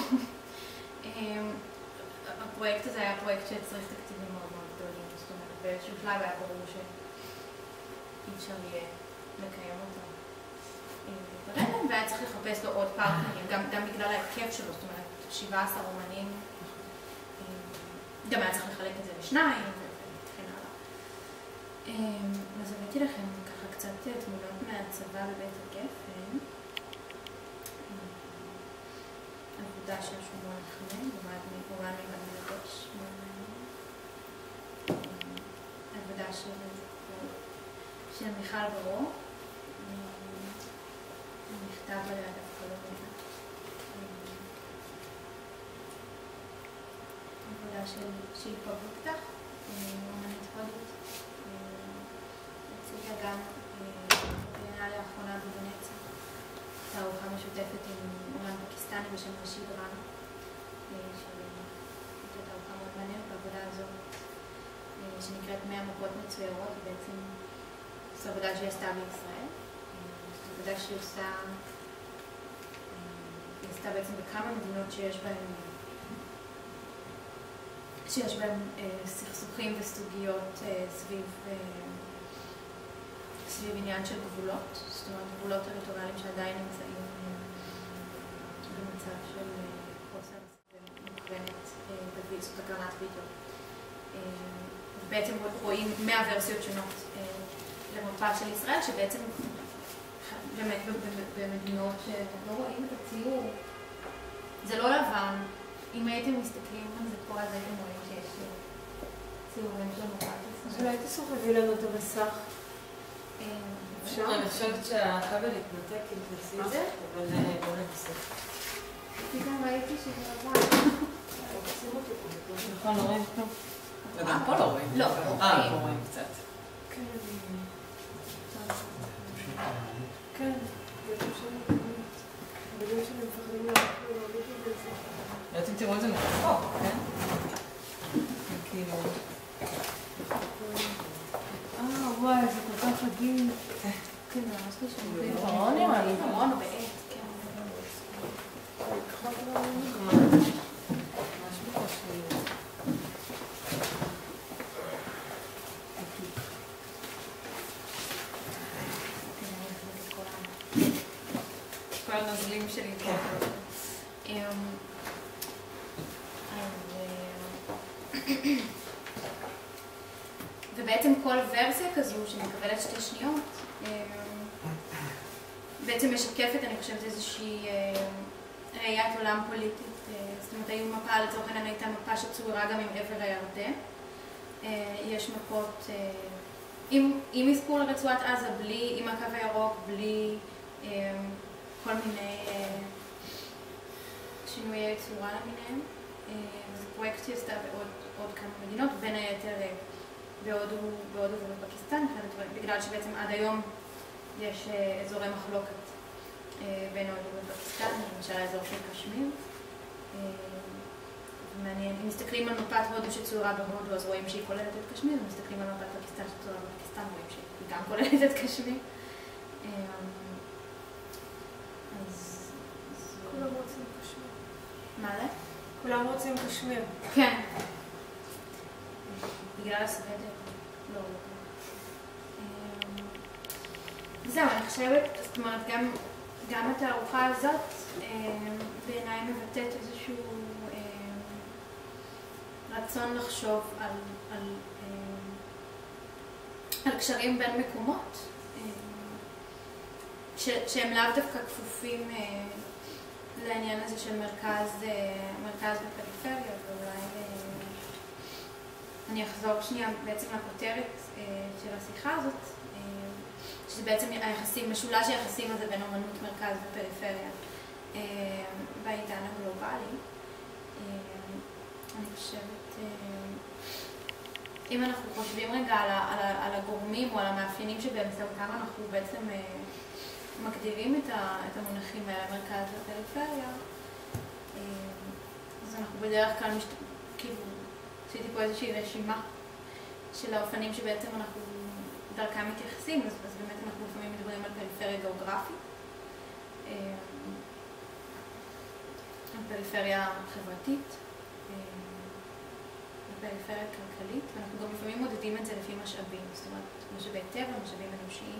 הפרויקט הזה היה פרויקט שהצריך תקציבים מאוד גדולים, זאת אומרת, באיזשהו שלב היה ברור שאי אפשר יהיה לקיים אותו ברדלן, והיה צריך לחפש לו עוד פרטנרים, גם בגלל ההיקף שלו, זאת אומרת, 17 אומנים, גם היה צריך לחלק את זה לשניים, וכן הלאה. אז הבאתי לכם ככה קצת תמונות מהצבא בבית הגפן. עבודה של שמואל חנן, אורן מבנגלדש. עבודה של מיכל ברו. נכתב עליה דווקא לא מעט. עבודה של שילפה בוקטח, אומנית הודית. הציגה גם בינה לאחרונה בוונציה. תערוכה משותפת עם אומן פקיסטני בשם רשיד ראנה, שהייתה תערוכה מאוד מעניינת בעבודה הזאת, שנקראת 100 מפות מצוירות, היא בעצם זו עבודה שהיא עשתה בישראל. זו עבודה שהיא עשתה בעצם בכמה מדינות שיש בהן סכסוכים וסוגיות סביב עניין של גבולות, זאת אומרת גבולות טריטוריאליים שעדיין נמצאים במצב של חוסר מוכוונת בוויזות, הקרנת וידאו. ובעצם רואים 100 ורסיות שונות למפה של ישראל, שבעצם באמת במדינות שלא רואים את הציור, זה לא לבן. אם הייתם מסתכלים על זה פה, אז הייתם רואים שיש ציורים של מפת ישראל. אז אולי תסוחבי לנו את המסך. אני חושבת שהכבל התנתק אם תעשי את זה, אבל בוא ננסה. פתאום ראיתי שזה לבן. נכון, לא רואים כלום. פה לא רואים. לא, פה רואים קצת. כן. כן. בגלל שאני מפחדים להגיד את זה. אתם תראו את זה מרחוק, כן? כן, זה ממש ראשון. בעיקרון נראה לי. בעיקרון או בעת, כן. ממש בקושי. כל הנוזלים שלי פה. ובעצם כל ורסיה כזו שמקבלת 2 שניות בעצם משקפת, אני חושבת, איזושהי ראיית עולם פוליטית. זאת אומרת, היו מפה, לצורך העניין הייתה מפה שצוירה גם עם עבר הירדן. יש מפות עם אזכור לרצועת עזה, עם הקו הירוק, בלי כל מיני שינויי צורה למיניהם. זה פרויקט שעשתה בעוד כמה מדינות, בין היתר בהודו ובפקיסטן, בגלל שבעצם עד היום יש אזורי מחלוקת בין הודו ובפקיסטן, למשל האזור של קשמיר. מעניין, אם מסתכלים על מפת הודו שצורה בהודו, אז רואים שהיא כוללת את קשמיר, אם מסתכלים על מפת פקיסטן שצורה בפקיסטן, רואים שהיא גם כוללת את קשמיר. כולם רוצים קשמיר. מה זה? כולם רוצים קשמיר. כן. בגלל הסוודר. לא. זהו, אני חושבת, זאת אומרת, גם התערוכה הזאת בעיניי מבטאת איזשהו רצון לחשוב על קשרים בין מקומות שהם לאו דווקא כפופים לעניין הזה של מרכז ופריפריה, ואולי אני אחזור שנייה בעצם לכותרת של השיחה הזאת, שזה בעצם משולש היחסים הזה בין אומנות, מרכז ופריפריה בעידן הגלובלי. אני חושבת, אם אנחנו חושבים רגע על הגורמים או על המאפיינים שבאמצעותם אנחנו בעצם מגדירים את המונחים האלה, מרכז ופריפריה, אז אנחנו בדרך כלל כאילו, עשיתי פה איזושהי רשימה של האופנים שבעצם אנחנו דרכם מתייחסים, אז באמת אנחנו לפעמים מדברים על פריפריה גיאוגרפית, על פריפריה חברתית, על פריפריה כלכלית, ואנחנו גם לפעמים מודדים את זה לפי משאבים, זאת אומרת, משאבי טבע, משאבים אנושיים.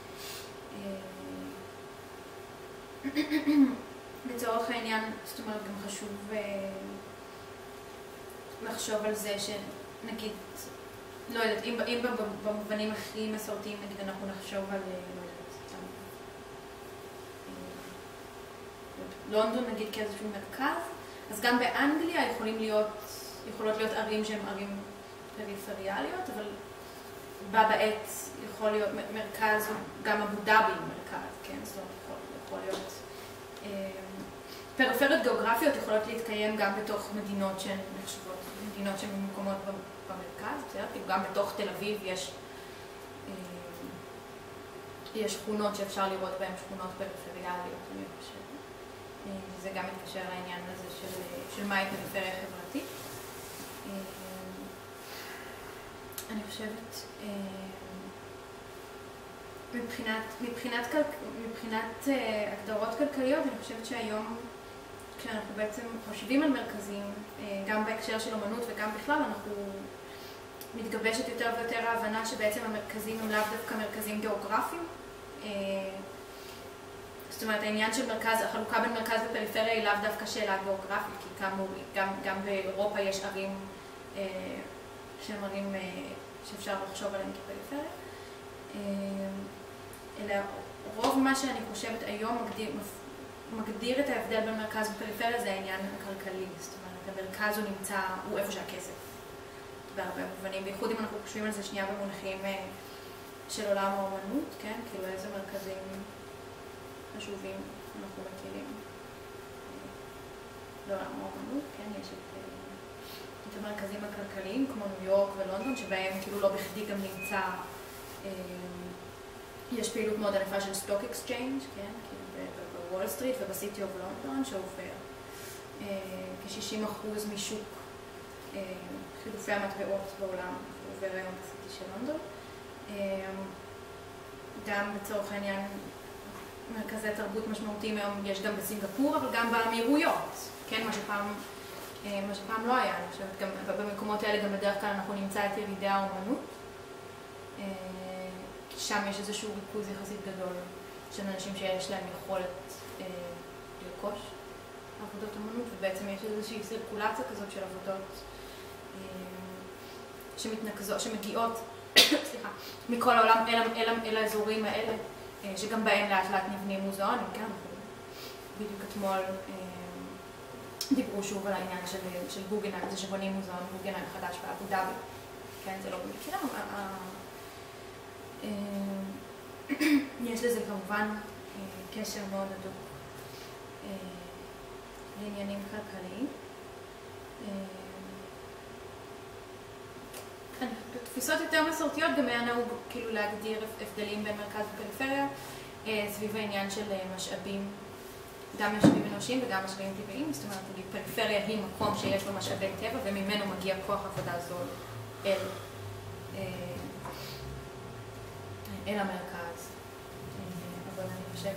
לצורך העניין, זאת אומרת, גם חשוב לחשוב על זה שנגיד, לא יודעת, אם במובנים הכי מסורתיים, נגיד, אנחנו נחשוב על, לא יודעת, לונדון, נגיד, כאיזשהו מרכז, אז גם באנגליה יכולות להיות ערים שהן ערים פריפריאליות, אבל בה בעת יכול להיות מרכז, גם אבו דאבי מרכז, כן? זאת אומרת, יכול להיות פריפריות גיאוגרפיות יכולות להתקיים גם בתוך מדינות שהן נחשבות, מדינות שהן ממוקמות במרכז, בסדר? גם בתוך תל אביב יש שכונות שאפשר לראות בהן שכונות פריפריאליות, אני חושבת. זה גם מתקשר לעניין הזה של מהי פריפריה חברתית. אני חושבת, מבחינת הגדרות כלכליות, אני חושבת שהיום, כשאנחנו בעצם חושבים על מרכזים, גם בהקשר של אומנות וגם בכלל, אנחנו מתגבשת יותר ויותר ההבנה שבעצם המרכזים הם לאו דווקא מרכזים גיאוגרפיים. זאת אומרת, העניין של החלוקה בין מרכז ופריפריה היא לאו דווקא שאלה גיאוגרפית, כי כאמור, גם באירופה יש ערים שהם ערים שאפשר לחשוב עליהם כפריפריה. אלא רוב מה שאני חושבת היום מגדיר את ההבדל בין מרכז ופריפריה זה העניין הכלכלי. זאת אומרת, המרכז הוא איפה שהכסף. בהרבה מובנים, בייחוד אם אנחנו חושבים על זה שנייה במונחים של עולם האומנות, כן? כאילו איזה מרכזים חשובים אנחנו מכירים לעולם האומנות, כן? יש את המרכזים הכלכליים כמו ניו יורק ולונדון, שבהם כאילו לא בכדי גם נמצא, יש פעילות מאוד ענפה של סטוק אקסצ'יינג', כן? כאילו בוול סטריט ובסיטי אוף לונדון, שעובר כ-60% משוק חילופי המטבעות בעולם, עובר היום בסיטי של לונדון. גם לצורך העניין מרכזי תרבות משמעותיים היום יש גם בסינגפור, אבל גם באמירויות, כן, מה שפעם לא היה. אני חושבת, גם במקומות האלה גם בדרך כלל אנחנו נמצא את ילידי האומנות. שם יש איזשהו ריכוז יחסית גדול של אנשים שיש להם יכולת לרכוש עבודות אמנות, ובעצם יש איזושהי סירקולציה כזאת של עבודות שמגיעות מכל העולם אל האזורים האלה, שגם בהם לאט לאט נבנים מוזיאונים, כן? בדיוק אתמול דיברו שוב על העניין של גוגנהיים, זה שבונים מוזיאון גוגנהיים חדש באבו דאבי, כן? זה לא במקרה. יש לזה כמובן קשר מאוד הדוק לעניינים כלכליים. בתפיסות יותר מסורתיות גם היה נהוג כאילו להגדיר הבדלים בין מרכז ופריפריה סביב העניין של משאבים, גם משאבים אנושיים וגם משאבים טבעיים. זאת אומרת, פריפריה היא מקום שיש לו משאבי טבע וממנו מגיע כוח עבודה זול אל המרכז. אבל אני חושבת,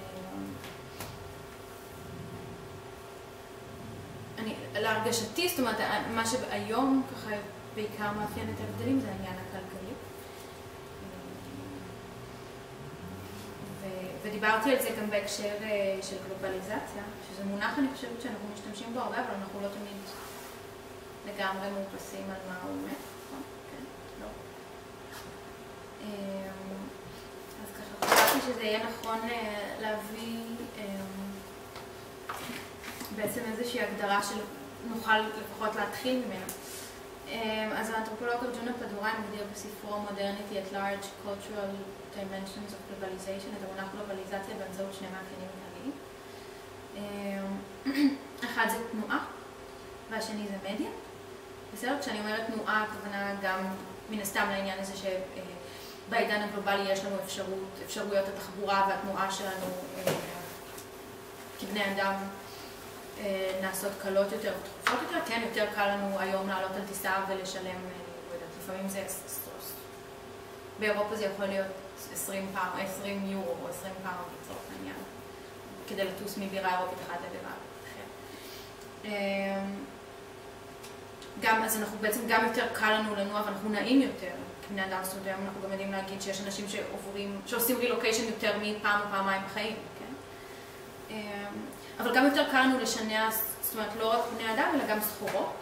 להרגשתי, זאת אומרת, מה שהיום ככה בעיקר מאפיין את ההבדלים זה העניין הכלכלי. ודיברתי על זה גם בהקשר של גלובליזציה, שזה מונח אני חושבת שאנחנו משתמשים בו הרבה, אבל אנחנו לא תמיד לגמרי מאופסים על מה הוא אומר. כן, לא. אז ככה, חשבתי שזה יהיה נכון להביא בעצם איזושהי הגדרה שנוכל לפחות להתחיל ממנה. אז האנתרופולוג ארג'ונה פדוראי מגדיר בספרו Modernity at Large Cultural Dimensions of Globalization את המונח גלובליזציה באמצעות שני מאפיינים עיקריים. אחד זה תנועה והשני זה מדיה. בסדר? כשאני אומרת תנועה, הכוונה גם מן הסתם לעניין הזה שבעידן הגלובלי יש לנו אפשרויות התחבורה והתנועה שלנו כבני אדם נעשות קלות יותר ותכופות יותר. כן, יותר קל לנו היום לעלות על טיסה ולשלם, לפעמים זה באירופה זה יכול להיות 20 יורו או 20 פעם לצורך העניין, כדי לטוס מבירה אירופית אחת לבירה אחרת. אז אנחנו בעצם גם יותר קל לנו לנוע ואנחנו נעים יותר כבני אדם. זאת אומרת, אנחנו גם יודעים להגיד שיש אנשים שעושים רילוקיישן יותר מפעם או פעמיים בחיים, כן? אבל גם יותר קל לנו לשנע, זאת אומרת, לא רק בני אדם, אלא גם סחורות.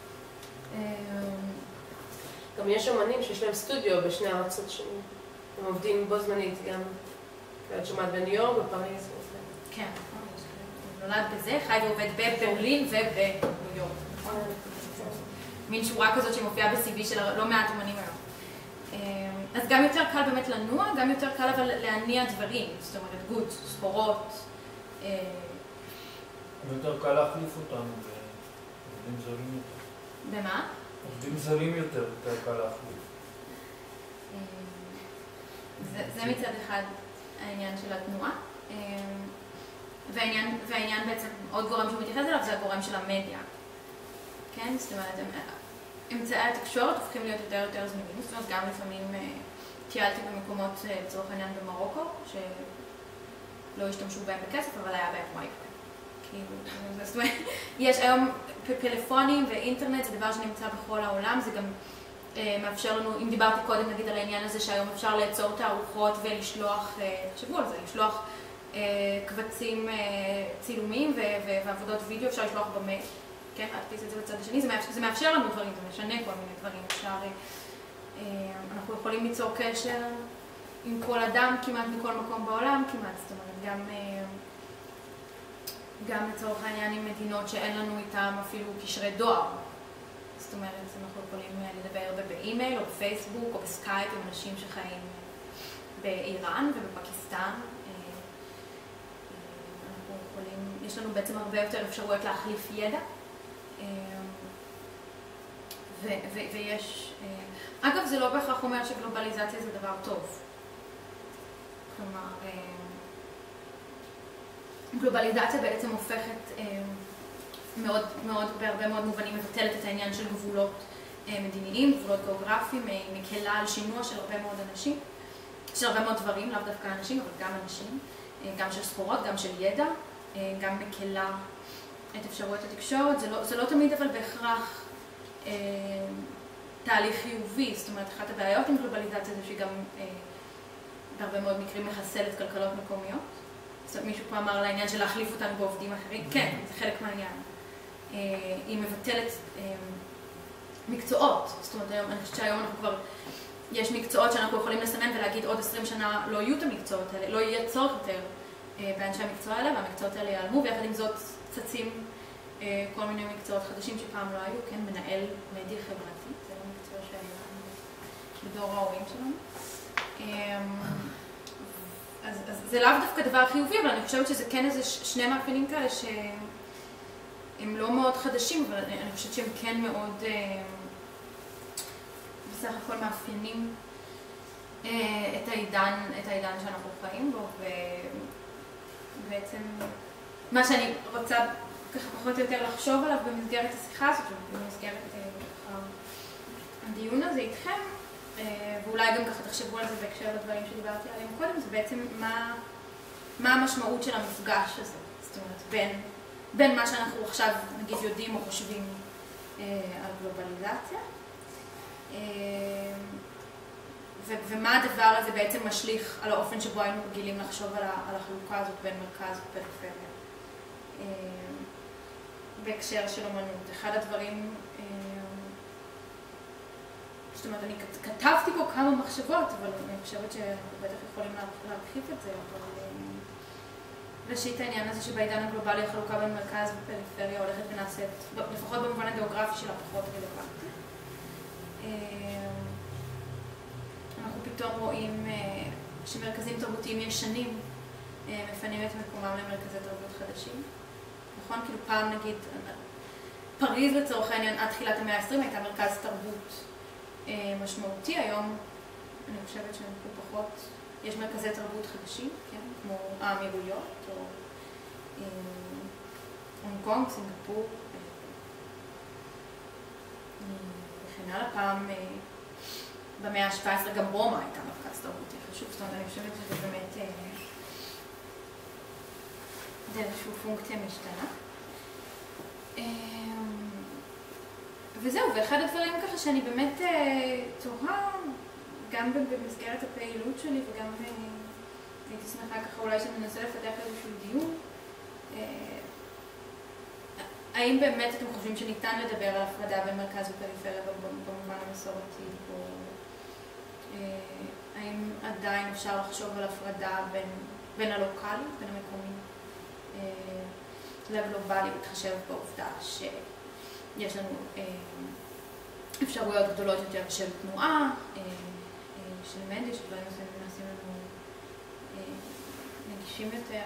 גם יש אמנים שיש להם סטודיו בשני הארצות שונים. הם עובדים בו זמנית גם, את שומעת בניו יורק, בפריז. כן, נולד בזה, חי ועובד בברלין ובניו יורק. מין שורה כזאת שמופיעה ב-CV של לא מעט אמנים היום. אז גם יותר קל באמת לנוע, גם יותר קל אבל להניע דברים, זאת אומרת, גוד, סחורות. יותר קל להחליף אותנו בעובדים זולים יותר. במה? עובדים זולים יותר קל להחליף. זה מצד אחד העניין של התנועה. והעניין בעצם, עוד גורם שמתייחס אליו זה הגורם של המדיה. כן? זאת אומרת, אמצעי התקשורת הופכים להיות יותר זמינים. זאת אומרת, גם לפעמים טיילתי במקומות, לצורך העניין במרוקו, שלא השתמשו בהם בכסף, אבל היה בהם וי-פיי. זאת אומרת, יש היום פלאפונים ואינטרנט, זה דבר שנמצא בכל העולם, זה גם מאפשר לנו, אם דיברתי קודם נגיד על העניין הזה שהיום אפשר לעצור תערוכות ולשלוח, תחשבו על זה, לשלוח קבצים צילומים ועבודות וידאו, אפשר לשלוח במייל, כן, להדפיס את זה בצד השני, זה מאפשר לנו דברים, זה משנה כל מיני דברים, אנחנו יכולים ליצור קשר עם כל אדם כמעט מכל מקום בעולם, כמעט, זאת אומרת, גם לצורך העניין עם מדינות שאין לנו איתם אפילו קשרי דואר. זאת אומרת, אנחנו יכולים לדבר באימייל או בפייסבוק או בסקייפ עם אנשים שחיים באיראן ובפקיסטן. אנחנו יכולים, יש לנו בעצם הרבה יותר אפשרויות להחליף ידע. ויש, אגב, זה לא בהכרח אומר שגלובליזציה זה דבר טוב. כלומר, גלובליזציה בעצם הופכת בהרבה מאוד מובנים מבטלת את העניין של גבולות מדיניים, גבולות גיאוגרפיים, מקלה על שינוע של הרבה מאוד אנשים. יש הרבה מאוד דברים, לאו דווקא אנשים, אבל גם אנשים, גם של סחורות, גם של ידע, גם מקלה את אפשרויות התקשורת. זה לא תמיד אבל בהכרח תהליך חיובי, זאת אומרת, אחת הבעיות עם גלובליזציה זה שהיא גם בהרבה מאוד מקרים מחסלת כלכלות מקומיות. זאת אומרת, מישהו פה אמר לעניין של להחליף אותנו בעובדים אחרים, כן, זה חלק מהעניין. היא מבטלת מקצועות, זאת אומרת, אני חושבת שהיום אנחנו כבר, יש מקצועות שאנחנו יכולים לסמן ולהגיד עוד 20 שנה לא יהיו את המקצועות האלה, לא יהיה צורך יותר באנשי המקצוע האלה, והמקצועות האלה ייעלמו, ויחד עם זאת צצים כל מיני מקצועות חדשים שפעם לא היו, כן, מנהל מדיה חברתי, זה לא מקצוע שהיה בדור ההורים שלנו. אז זה לאו דווקא דבר חיובי, אבל אני חושבת שזה כן איזה שני מאפיינים כאלה שהם לא מאוד חדשים, אבל אני חושבת שהם כן מאוד בסך הכל מאפיינים את העידן שאנחנו חיים בו, ובעצם מה שאני רוצה ככה פחות או יותר לחשוב עליו במסגרת השיחה הזאת, במסגרת הדיון הזה איתכם, ואולי גם ככה תחשבו על זה בהקשר לדברים שדיברתי עליהם קודם, זה בעצם מה המשמעות של המפגש הזה, זאת אומרת, בין מה שאנחנו עכשיו נגיד יודעים או חושבים על גלובליזציה, ומה הדבר הזה בעצם משליך על האופן שבו היינו רגילים לחשוב על החלוקה הזאת בין מרכז ופריפריה. בהקשר של אומנות, אחד הדברים, זאת אומרת, אני כתבתי פה כמה מחשבות, אבל אני חושבת שאנחנו בטח יכולים להרחיב את זה, אבל ראשית העניין הזה שבעידן הגלובלי החלוקה בין מרכז ופריפריה הולכת ונעשית, לפחות במובן הגיאוגרפי שלה פחות רלוונטית. אנחנו פתאום רואים שמרכזים תרבותיים ישנים מפנים את מקומם למרכזי תרבות חדשים. נכון? כאילו פעם נגיד, פריז לצורך העניין עד תחילת המאה ה-20 הייתה מרכז תרבות משמעותי. היום אני חושבת שאנחנו פחות, יש מרכזי תרבות חדשים, כן? כמו האמירויות או הונג קונג, סינגפור וכן הלאה. פעם במאה ה-17 גם רומא הייתה מרכז תרבותי חשוב, זאת אומרת אני חושבת שזה באמת זה איזושהי פונקציה משתנה. וזהו, ואחד הדברים ככה שאני באמת תוהה, גם במסגרת הפעילות שלי וגם הייתי שמחה ככה אולי שננסה לפתח איזשהו דיון, האם באמת אתם חושבים שניתן לדבר על הפרדה בין מרכז ופריפריה במובן המסורתי, או האם עדיין אפשר לחשוב על הפרדה בין הלוקלי, בין המקומי לגלובלי, מתחשב בעובדה שיש לנו אפשרויות גדולות יותר של תנועה, של מדיה, שדברים נעשים לנו נגישים יותר,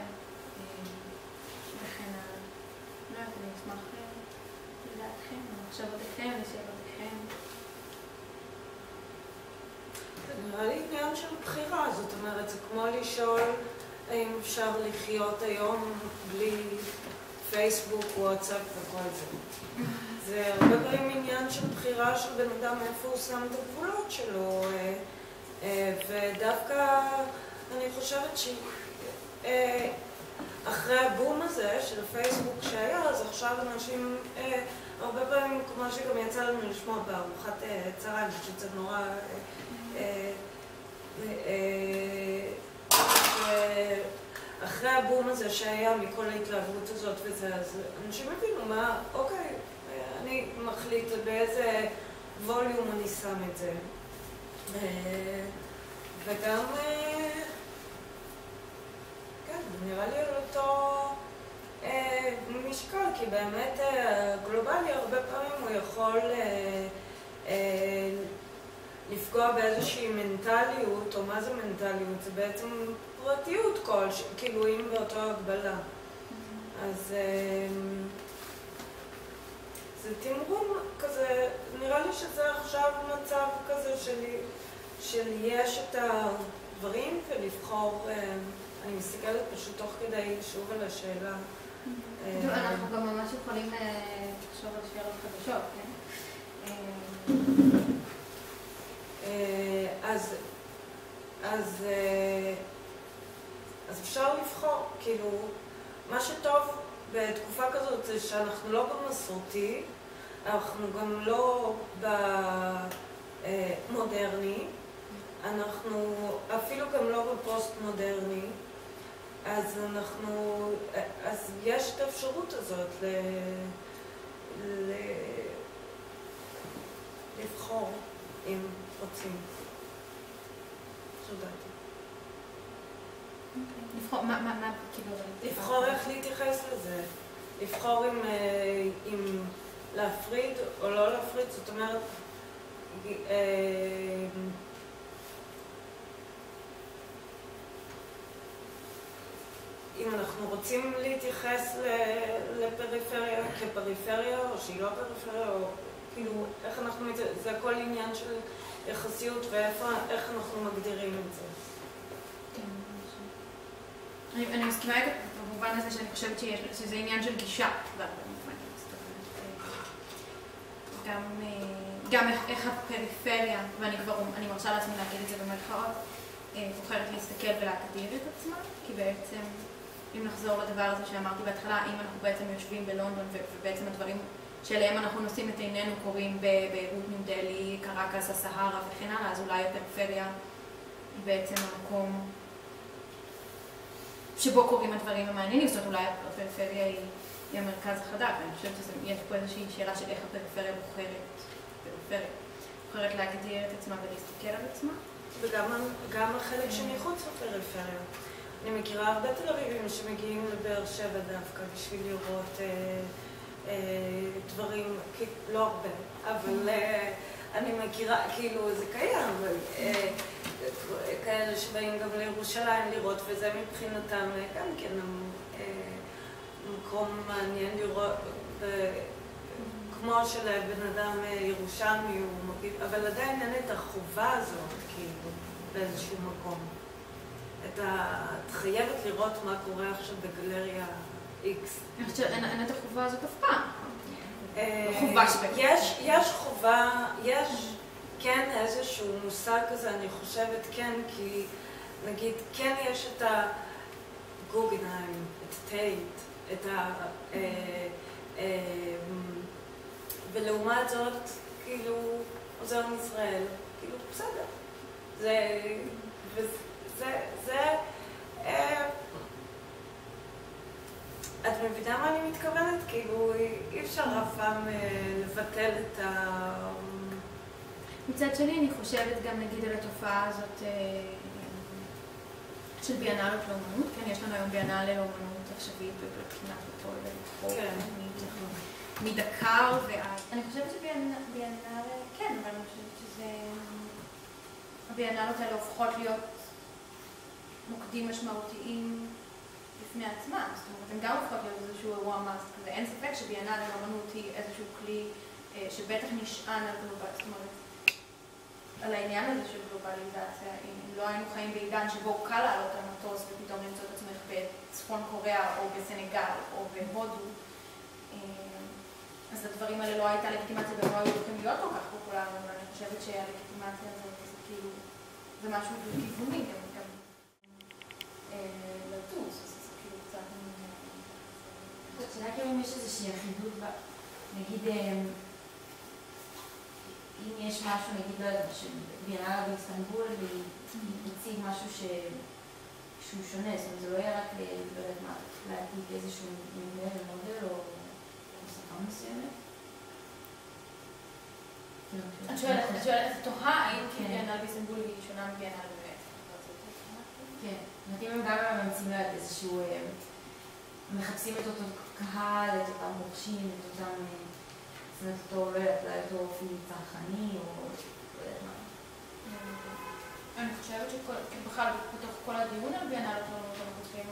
וכן הלאה. לא יודעת, אני אשמח לדעתכם, למחשבותיכם, לשאלותיכם. נראה לי עניין של בחירה, זאת אומרת, זה כמו לשאול האם אפשר לחיות היום בלי פייסבוק, וואטסאפ וכל זה. זה הרבה פעמים עניין של בחירה של בן אדם איפה הוא שם את הגבולות שלו, ודווקא אני חושבת שאחרי הבום הזה של הפייסבוק שהיה, אז עכשיו אנשים הרבה פעמים, כמו שגם יצא לנו לשמוע בארוחת צהריים, שזה נורא אחרי הבום הזה שהיה מכל ההתלהבות הזאת וזה, אז אנשים הבינו מה, אוקיי, אני מחליט באיזה ווליום אני שם את זה. וגם, כן, נראה לי על אותו משקל, כי באמת גלובלי הרבה פעמים הוא יכול לפגוע באיזושהי מנטליות, או מה זה מנטליות? זה בעצם פרטיות כאילו אם באותו הגבלה. אז זה תמרון כזה, נראה לי שזה עכשיו מצב כזה של יש את הדברים ולבחור, אני מסתכלת פשוט תוך כדי שוב על השאלה. אנחנו גם ממש יכולים לחשוב על שאלות חדשות, כן? אז אז אפשר לבחור, כאילו, מה שטוב בתקופה כזאת זה שאנחנו לא במסורתי, אנחנו גם לא במודרני, אנחנו אפילו גם לא בפוסט-מודרני, אז יש את האפשרות הזאת לבחור אם רוצים. שודעתי. לבחור, מה, כאילו... לבחור איך להתייחס לזה. לבחור אם להפריד או לא להפריד, זאת אומרת, אם אנחנו רוצים להתייחס לפריפריה כפריפריה, או שהיא לא פריפריה, או כאילו, איך אנחנו... זה הכל עניין של יחסיות ואיך אנחנו מגדירים את זה. אני מסכימה איתך במובן הזה שאני חושבת שזה עניין של גישה. גם איך הפריפריה, ואני מרשה לעצמי להגיד את זה במרכאות, בוחרת להסתכל ולהגדיר את עצמה, כי בעצם, אם נחזור לדבר הזה שאמרתי בהתחלה, אם אנחנו בעצם יושבים בלונדון ובעצם הדברים שאליהם אנחנו נושאים את עינינו קוראים בביירות, ניו דלהי, קרקס, הסהרה וכן הלאה, אז אולי הפריפריה היא בעצם המקום שבו קוראים הדברים המעניינים, זאת אומרת, אולי הפריפריה היא המרכז החדש, ואני חושבת שיש פה איזושהי שאלה של איך הפריפריה בוחרת להגדיר את עצמה ולהסתכל על עצמה. וגם החלק שמחוץ לפריפריה. אני מכירה הרבה תל אביבים שמגיעים לבאר שבע דווקא בשביל לראות דברים, לא הרבה, אבל אני מכירה, כאילו זה קיים, אבל כאלה שבאים גם לירושלים לראות, וזה מבחינתם גם כן מקום מעניין לראות, כמו שלבן אדם ירושלמי הוא מגיב, אבל עדיין אין את החובה הזאת, כאילו, באיזשהו מקום. את חייבת לראות מה קורה עכשיו בגלריה X. אני חושבת שאין את החובה הזאת אף פעם. יש חובה, יש כן איזשהו מושג כזה, אני חושבת כן, כי נגיד כן יש את הגוגנהיים, את טייט, את ולעומת זאת, כאילו, עוזר מישראל, כאילו, בסדר. את מבינה מה אני מתכוונת? כאילו, אי אפשר אף פעם לבטל את ה... מצד שני, אני חושבת גם נגיד על התופעה הזאת של ביאנלות לאומנות. כן, יש לנו היום ביאנלה לאומנות עכשווית ובבחינת אותו מדקר ועד... אני חושבת שביאנלה, כן, אבל אני חושבת שזה... הביאנלות האלה הופכות להיות מוקדים משמעותיים בפני עצמם. זאת אומרת, הם גם הופכות להיות איזשהו אירוע מס כזה. אין ספק שביאנלה לאומנות היא איזשהו כלי שבטח נשען על גלובליזציה. זאת אומרת, על העניין הזה של גלובליזציה. אם לא היינו חיים בעידן שבו קל לעלות על מטוס ופתאום למצוא את עצמך בצפון קוריאה או בסנגל או בהודו, אז הדברים האלה לא הייתה לגיטימציה והם לא היו יכולים להיות כל כך פופולריים, אבל אני חושבת שהלגיטימציה הזאת זה כאילו, זה משהו בכיווני גם לטוס, אז זה כאילו קצת... השאלה כאילו אם יש איזושהי אחידות, נגיד, אם יש משהו, נגיד, לא יודעת, שביאנלה באיסטנבול ויציג משהו שהוא שונה, זאת אומרת, זה לא יהיה רק להעתיק איזשהו מודל או שפה מסוימת. את שואלת, את תוהה האם ביאנלה באיסטנבול היא שונה מביאנלה באמת? כן, זאת אומרת, אם הם גם ממציאים לה איזשהו, מחפשים את אותו קהל, את אותם מורשים, את אותם, זאת אומרת, אותו, לא יודעת, אותו אופי צרכני או לא יודעת מה. אני חושבת שבכלל בתוך כל הדיון על ביאנלה אנחנו צריכים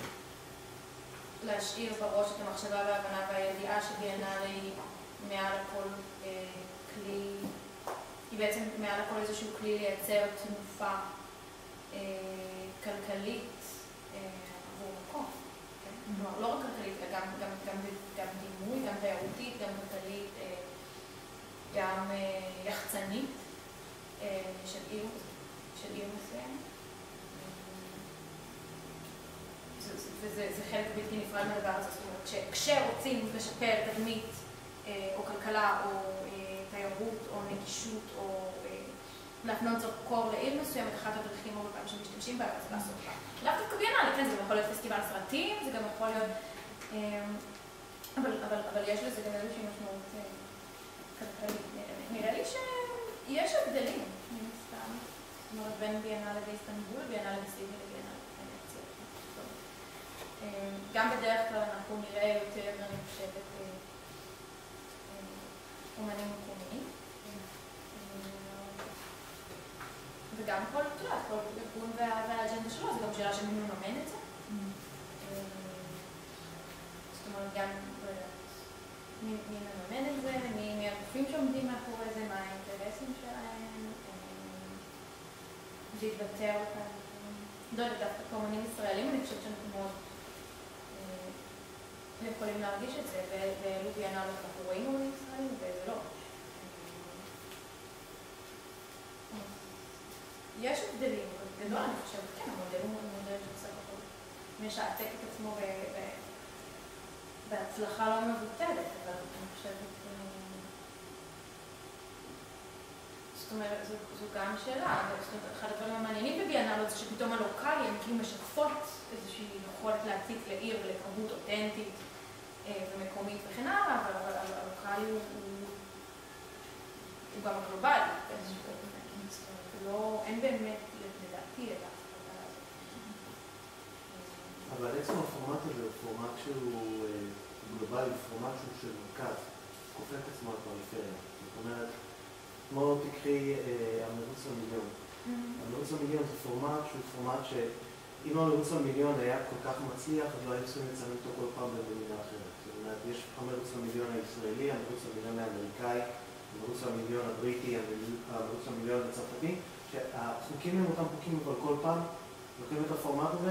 להשאיר בראש את המחשבה וההבנה והידיעה שביאנלה היא מעל הכל כלי, היא בעצם מעל הכל איזשהו כלי לייצר תנופה כלכלית עבור מקום. לא רק כלכלית, אלא גם דימוי, גם תיירותית, גם כלכלית, גם יחצנית של עיר מסוים. חלק בלתי נפרד מהדבר הזה, זאת אומרת שכשרוצים לשפר תדמית או כלכלה או תיירות או נגישות או להפנות זרקור לעיר מסוימת, אחת הדרכים הרבה פעמים שמשתמשים בה, אז לעשות בה. לאו דווקא ביאנל, כן, זה גם יכול להיות פסטיבל סרטים, זה גם יכול להיות... אבל יש לזה גם איזושהי משמעות כלכלית. נראה לי שיש הבדלים, מן הסתם. זאת אומרת, בין ביאנל באיסטנבול, ביאנל בסידני לביאנל בוונציה. גם בדרך כלל אנחנו נראה יותר, אני חושבת, אומנים מקומיים. וגם כל ארגון והאג'נדה שלו, זה גם שאלה של מי מממן את זה. זאת אומרת, גם מי מממן את זה, מי הגופים שעומדים מאחורי זה, מה האינטרסים שלהם, להתבטא אותם. לא יודעת, דווקא כאומנים ישראלים, אני חושבת שאנחנו מאוד יכולים להרגיש את זה, ואלו ביאנל אנחנו רואים אומנים ישראלים, וזה לא. יש הבדלים, אבל גדול, אני חושבת, כן, המודל הוא מודל שבסך הכל משעתק את עצמו בהצלחה לא מבוטלת, אבל אני חושבת, זאת אומרת, זו גם שאלה, אחד הדברים המעניינים בביאנל זה שפתאום הלוקלי הם כאילו משקפות איזושהי יכולת להציג לעיר ולתרבות אותנטית ומקומית וכן הלאה, אבל הלוקלי הוא גם הגלובלי, אין באמת, לדעתי, את ההפרדה הזאת. אבל עצם הפורמט הזה הוא פורמט שהוא גלובלי, פורמט שהוא של מרכז, כופה את עצמו לפריפריה. זאת אומרת, כמו תקחי המרוץ למיליון. המרוץ למיליון זה פורמט שהוא פורמט שאם המרוץ למיליון היה כל כך מצליח, אז לא היו צריכים לצלם אותו כל פעם במדינה אחרת. זאת אומרת, יש המרוץ למיליון הישראלי, המרוץ למיליון האמריקאי, המרוץ למיליון הבריטי, המרוץ למיליון הצרפתי, שהחוקים הם אותם חוקים, אבל כל פעם לוקחים את הפורמט הזה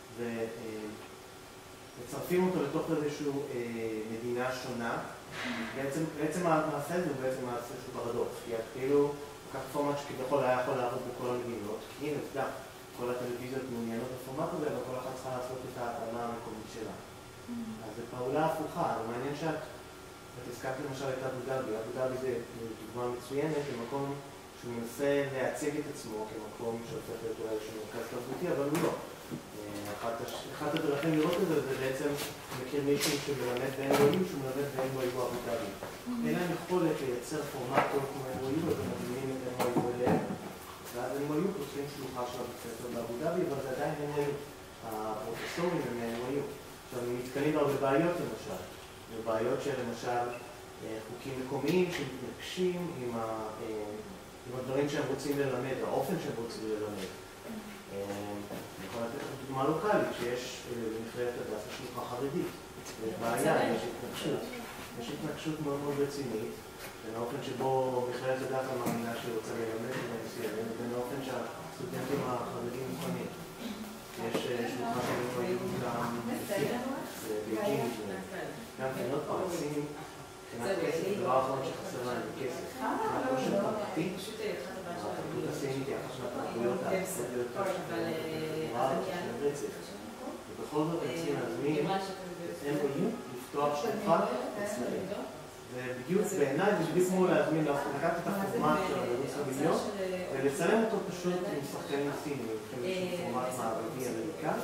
ומצרפים אותו לתוך איזושהי מדינה שונה. בעצם המעשה הזה הוא בעצם מעשה של פרדוקס, כי כאילו לקח פורמט שכביכול היה יכול לעבוד בכל המדינות, כי הנה, אתה יודע, כל הטלוויזיות מעוניינות בפורמט הזה, אבל כל אחת צריכה לעשות את ההתאמה המקומית שלה. אז זו פעולה הפוכה, זה מעניין שאת הזכרת למשל את אבו דאבי. אבו דאבי זה דוגמה מצוינת למקום שהוא מנסה להציג את עצמו כמקום שהופך להיות אולי איזשהו מרכז תרבותי, אבל הוא לא. אחת הדרכים לראות את זה זה בעצם מכיר מישהו שמלמד באנגולים, שהוא מלמד באנגולים אבו דאבי. אין להם יכולת לייצר פורמט כל כמו אנגולים, אז הם מבינים את אנגולים אליהם, ואז אנגולים פותחים שלוחה של הבית ספר באבו דאבי, אבל זה עדיין אנגולים. הפרופסורים הם אנגולים. עכשיו, הם נתקלים הרבה בעיות למשל. ובעיות של למשל חוקים מקומיים שמתנגשים עם הדברים שהם רוצים ללמד, האופן שהם רוצים ללמד. אני יכול לתת דוגמה לוקאלית, שיש במכללת הדסה שלוחה חרדית. יש בעיה, יש התנגשות. יש התנגשות מאוד מאוד רצינית, בין האופן שבו מכללת הדסה מאמינה שהיא רוצה ללמד ובין האופן שהסטודנטים החרדים מוכנים. יש שלוחה שהם היו גם בייג'ינג, גם כן עוד פעם, סינים, מבחינת כסף, זה לא האחרון שחסר להם בכסף. מבחינת כושר תרבותי, התרבות הסינית היא אחת מהתרבויות העצמות ביותר של רצף. ובכל זאת רוצים להזמין את MOU לפתוח שלוחה אצלהם. ובדיוק בעיניי זה בדיוק כמו להזמין, לקחת את הפורמט של המרוץ למיליון ולצלם אותו פשוט עם שחקנים סינים, עם פורמט מערבי אמריקאי.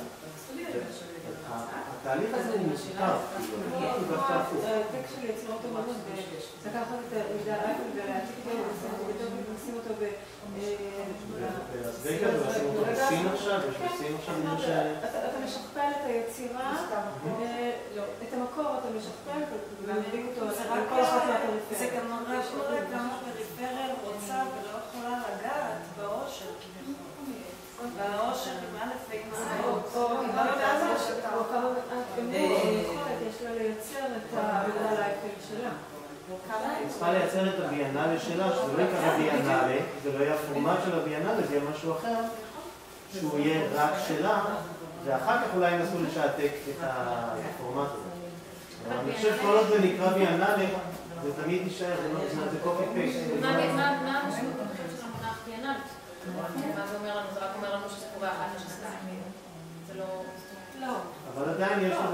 התהליך הזה הוא מסוכר, הוא דווקא הפוך. הטקסט של יצירות אומנות, לקחת את העמדה אייפל ולהעתיק אותו ולשים אותו אז רגע, ולשים אותו בסין עכשיו, יש בסין עכשיו כמו ש... אתה משכפל את היצירה, את המקור אתה משכפל ומביא אותו לכל אחת מהפריפריה. זה גם מראה כמה פריפריה רוצה ולא יכולה לגעת באושר כביכול. והאושר עם א' ועם או כמה יכולת יש לה לייצר את העמדה לאייפל שלה. היא צריכה לייצר את הביאנלה שלה, שזה לא יקרה ביאנלה, זה לא יהיה הפורמט של הביאנלה, זה יהיה משהו אחר, שהוא יהיה רק שלה, ואחר כך אולי ינסו לשעתק את הפורמט הזה. אבל אני חושב שכל עוד זה נקרא ביאנלה, זה תמיד יישאר, זה קופי פייסט. מה המשמעות המחיר של המונח ביאנלה? מה זה אומר לנו? זה רק אומר לנו שזה קורה אחת לשנתיים. זה לא... אבל עדיין יש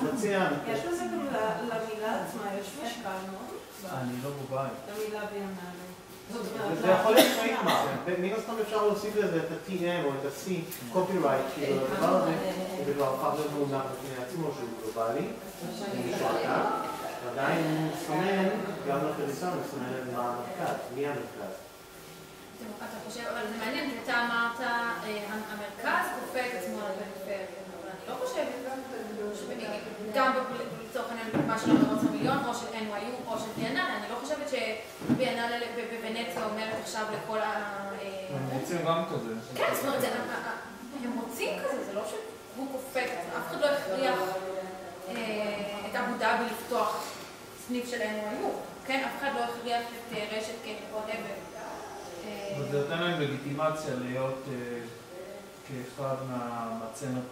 מציע... יש לזה גם למילה עצמה, יש משקל מאוד. אני לא בבית. למילה ביאנלה. זה יכול להיות טריידמרק, מן הסתם אפשר להוסיף לזה את ה-TM או את ה-C, copyright, כאילו הדבר הזה, זה כבר הפך להיות מונח בפני עצמו שהוא גלובלי, מישהו אחר, ועדיין הוא מסתמן, גם לפריסה הוא מסתמן מה המרכז, מי המרכז. אתה חושב, אבל זה מעניין, כי אתה אמרת, המרכז כופה את עצמו על הפריפריה, אבל אני לא חושבת, גם לצורך העניין מה של המרוץ המיליון, או של NYU, או של ביאנלה, אני לא חושבת שביאנלה בוונציה אומרת עכשיו לכל ה... הם רוצים גם כזה. כן, זאת אומרת, הם רוצים כזה, זה לא שהוא כופה את עצמו, אף אחד לא הכריח את אבו דאבי לפתוח סניף של NYU, כן, אף אחד לא הכריח את רשת או whatever. וזה נותן להם לגיטימציה להיות כאחד מהמצנות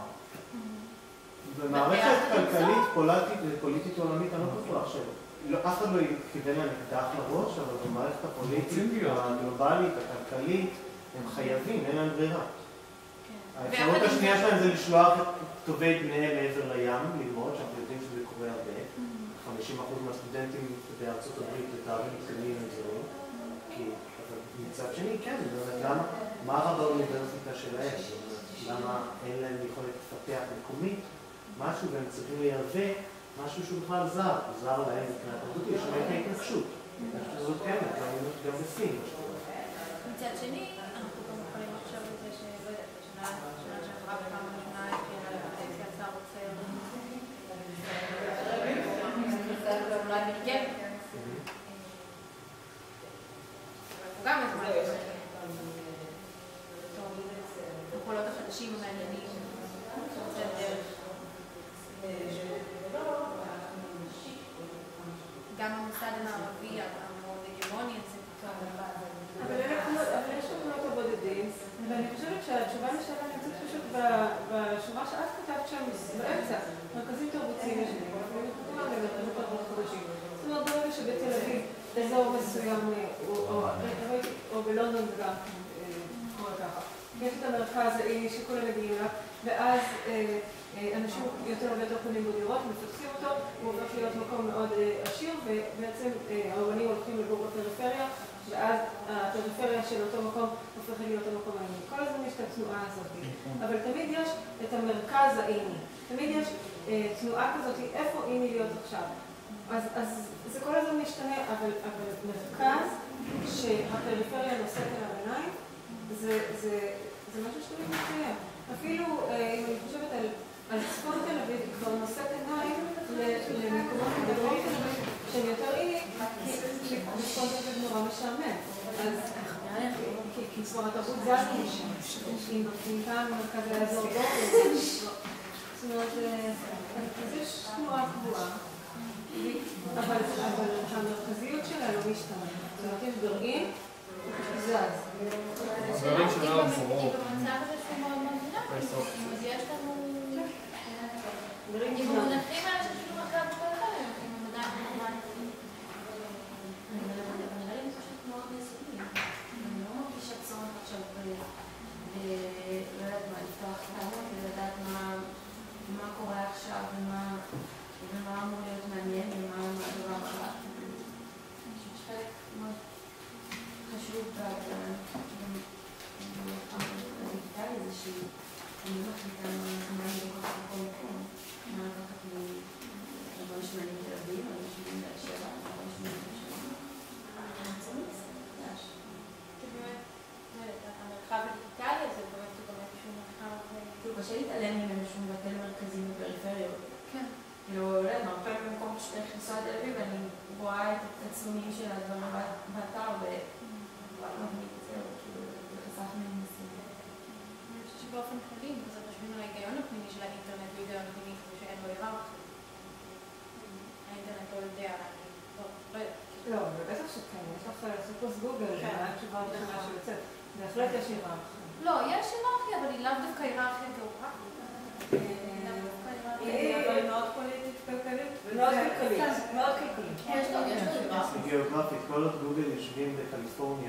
במערכת כלכלית, פוליטית עולמית, אני לא בטוח אף אחד לא כיוון להם אקדח לראש, אבל במערכת הפוליטית, הגלובלית, הכלכלית, הם חייבים, אין להם ברירה. האפשרות השנייה שלהם זה לשלוח את טובי בניהם מעבר לים, ללמוד, שאנחנו יודעים שזה קורה הרבה. 50% מהסטודנטים בארצות הברית לתארים מתקדמים אזורים. אבל מצד שני, כן, מה רע באוניברסיטה שלהם? למה אין להם יכולת לפתח מקומית משהו והם צריכים לייבא משהו שהוא בכלל זר, הוא זר להם מבחינת תרבותי, יש להם ההתנגשות. זאת כן, גם בסין. מצד שני, אנחנו גם יכולים לחשוב על זה שלא יודעת, השנה שעברה בפעם הראשונה יצא רוצה אולי מרגב. גם את מה הקולות החדשים המעניינים, זה הדרך. גם המוסד המערבי, המאוד הגמוני, זה פתאום לבד. אבל יש לנו את הבודדים, ואני חושבת שהתשובה לשאלה נמצאת פשוט בשורה שאת כתבת שם באמצע, מרכזים תרבותיים ישנים, ואנחנו כתובה למרכזים תרבות חדשים. זאת אומרת, ברגע שבתל אביב, אזור מסוים, או בלונדון גם, כמו ככה. יש את המרכז האי שכולם מגיעים לה, ואז אנשים יותר ויותר קונים בדירות, מפתחים אותו, הוא הופך להיות מקום מאוד עשיר, ובעצם האומנים הולכים לגור בפריפריה, ואז הפריפריה של אותו מקום הופכת להיות המקום העיני. כל הזמן יש את התנועה הזאת. אבל תמיד יש את המרכז העיני. תמיד יש תנועה כזאת, איפה עיני להיות עכשיו? אז זה כל הזמן משתנה, אבל מרכז שהפריפריה נושאת אל העיניים, זה משהו שתמיד מתקיים. אפילו אם אני חושבת על צפון תל אביב, היא כבר נושאת עיניים למקומות בדרום תל אביב שהם יותר עיני, כי צפון תל אביב נורא משעמם. כי כבר התרבות זזו משם. אם פעם מרכז האזור לא עובד. זאת אומרת, אז יש תנועה קבועה, אבל המרכזיות שלה לא משתנה. זאת אומרת, יש גרעין, זז. הגרעין שלה הוא ברור. במצב הזה שהוא מאוד מאוד דינמי, אז יש לנו... עם המונחים האלה של שילוב מרכז וכלכלה, עם המדע המדעי. נראה לי פשוט מאוד יסודי. אני לא מרגישה צורך עכשיו ולא יודעת מה, לפתוח את הערות ולדעת מה קורה עכשיו ומה אמור להיות מעניין ומה הדבר הבא. אני חושבת שחלק מאוד חשוב בדיגיטלי זה שאני לא מחליטה מה אני לוקחת בכל מקום. מה לקחת לי 48 תל אביב, 48 באר שבע, 48 ירושלים. זה חדש. זה באמת, המרחב הדיגיטלי הזה באמת הוא באמת שהוא מרחב... כאילו קשה להתעלם ממנו שהוא מבטל מרכזים בפריפריות. כן. כאילו, לא יודע, הרבה פעמים במקום שצריך לנסוע תל אביב, אני רואה את התצלומים של הדברים באתר ומגניב את זה, כאילו, זה חסך מנסים. אני חושבת שבאופן כללי, זה חושבים על ההיגיון הפנימי של האינטרנט והיגיון הפנימי שאין לו היררכיה. האינטרנט לא יודע, לא יודעת. לא, בטח שכן, יש לך חיפוש גוגל, זה היה תשובה ראשונה שיוצאת. בהחלט יש היררכיה. לא, יש היררכיה, אבל היא לאו דווקא היררכיה גיאוגרפית. היא מאוד פוליטית, כלכלית. מאוד כלכלית. מאוד כלכלית. יש לו היררכיה. גיאוגרפית, כל עוד גוגל יושבים בקליפורניה,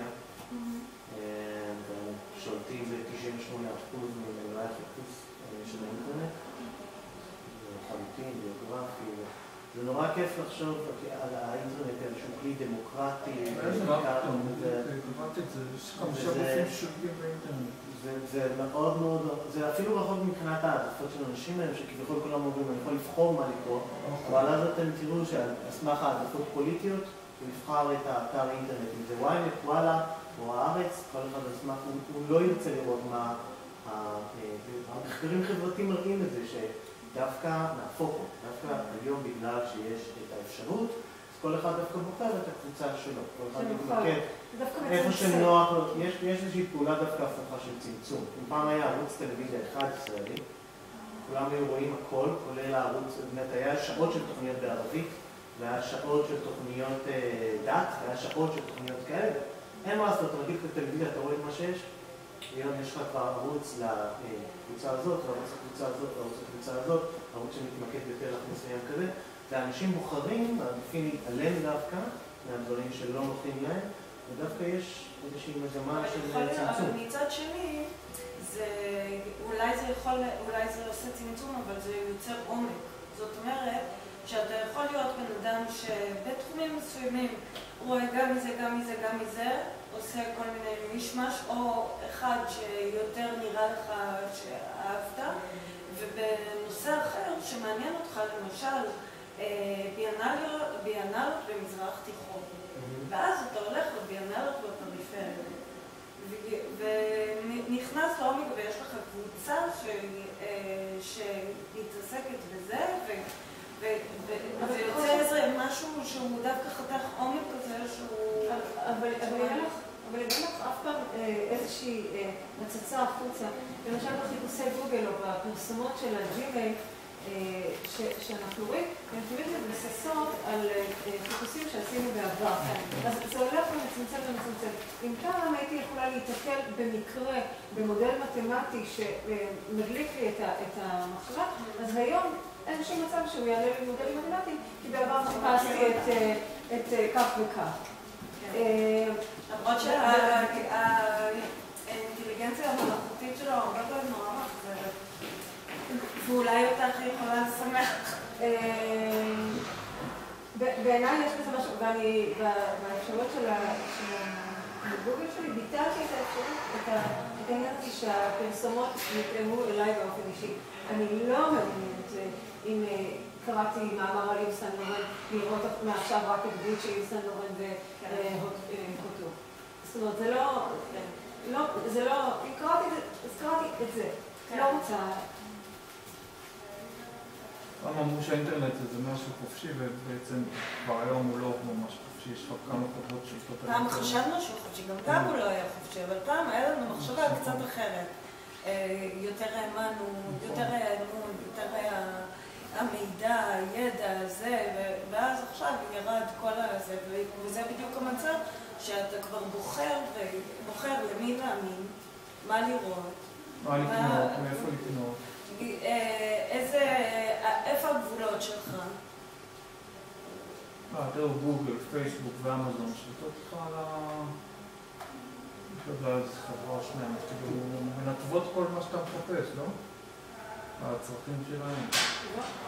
שולטים ב-98% ממלאי החיפוש של האינטרנט. לחלוטין, גיאוגרפי. זה נורא כיף לחשוב על האינטרנט איזשהו כלי דמוקרטי. איזה מה פתאום, קראתי את זה, יש 5 גופים ששולטים באינטרנט. זה מאוד מאוד, זה אפילו רחוק מבחינת העדפות של אנשים האלה, שכביכול כולם אומרים, אני יכול לבחור מה לקרוא, אבל אז אתם תראו שעל סמך העדפות פוליטיות, הוא יבחר את האתר אינטרנט, אם זה ynet, וואלה, או הארץ, כל אחד על סמך, הוא לא ירצה לראות מה, המחקרים חברתיים מראים את זה, שדווקא נהפוך, דווקא היום בגלל שיש את האפשרות, אז כל אחד דווקא בוחר את הקבוצה שלו, כל אחד מתמקד. איפה שנוח לו, יש איזושהי פעולה דווקא הפוכה של צמצום. אם פעם היה ערוץ טלוויזיה אחד ישראלי, כולם היו רואים הכל, כולל הערוץ, באמת היה שעות של תוכניות בערבית, והיה שעות של תוכניות דת, והיה שעות של תוכניות כאלה. אין מה לעשות, אתה רגיל בטלוויזיה, אתה רואה את מה שיש, היום יש לך כבר ערוץ לקבוצה הזאת, וערוץ לקבוצה הזאת, וערוץ לקבוצה הזאת, ערוץ שמתמקד יותר להכניס לים כזה, ואנשים בוחרים, מעדיפים להתעלם דווקא מהדברים שלא נוחים להם, ודווקא יש איזושהי מגמה של צמצום. אבל מצד שני, אולי זה עושה צמצום, אבל זה יוצר עומק. זאת אומרת, שאתה יכול להיות בן אדם שבתחומים מסוימים הוא רואה גם מזה, גם מזה, גם מזה, עושה כל מיני משמש, או אחד שיותר נראה לך שאהבת, ובנושא אחר שמעניין אותך, למשל, ביאנלות במזרח תיכון. ואז אתה הולך לביאנלות בפריפריה, ונכנס לעומק ויש לך קבוצה שמתעסקת בזה, וזה יוצא איזה משהו שהוא דווקא חתך עומק כזה שהוא... אבל אין לך אף פעם איזושהי מצצה החוצה. למשל בחיפושי גוגל או בפרסומות של הג'ימייל שאנחנו רואים, הן תמיד מבוססות על חיפושים שעשינו בעבר. אז זה הולך ומצמצם ומצמצם. אם פעם הייתי יכולה להתקל במקרה, במודל מתמטי שמדליק לי את המחשבה, אז היום אין שום מצב שהוא יעלה לי מודלים מתמטיים, כי בעבר חיפשתי את כך וכך. למרות שהאינטליגנציה המלאכותית שלו הרבה פעמים נורא מחזרת. ואולי אותך יכולה לשמח. בעיניי יש בזה משהו, ואני באפשרות של הגוגל שלי ביטלתי את האפשרות, את העניין הזה שהפרסומות יתאמו אליי באופן אישי. אני לא מעוניינת אם קראתי מאמר על איבסן לורן, לראות מעכשיו רק את גבית של איבסן לורן וקוטו. זאת אומרת, זה לא, אם קראתי את זה, אז קראתי את זה. לא רוצה... פעם אמרו שהאינטרנט זה משהו חופשי, ובעצם כבר היום הוא לא ממש חופשי, יש לך כמה כתבות שופטות על פעם האינטרנט. חשבנו שהוא חופשי, גם פעם הוא לא היה חופשי, אבל פעם היה לנו מחשבה קצת אחרת. יותר האמנו, יותר היה אמון, יותר היה המידע, הידע, זה, ואז עכשיו ירד כל הזה, וזה בדיוק המצב שאתה כבר בוחר למי להאמין, מה לראות. מה לקנות, מאיפה לקנות. איפה הגבולות שלך? תראו, גוגל, פייסבוק ואמזון שולטות לך על איזה חברה שלהם, כאילו מנתבות כל מה שאתה מחפש, לא? הצרכים שלהם.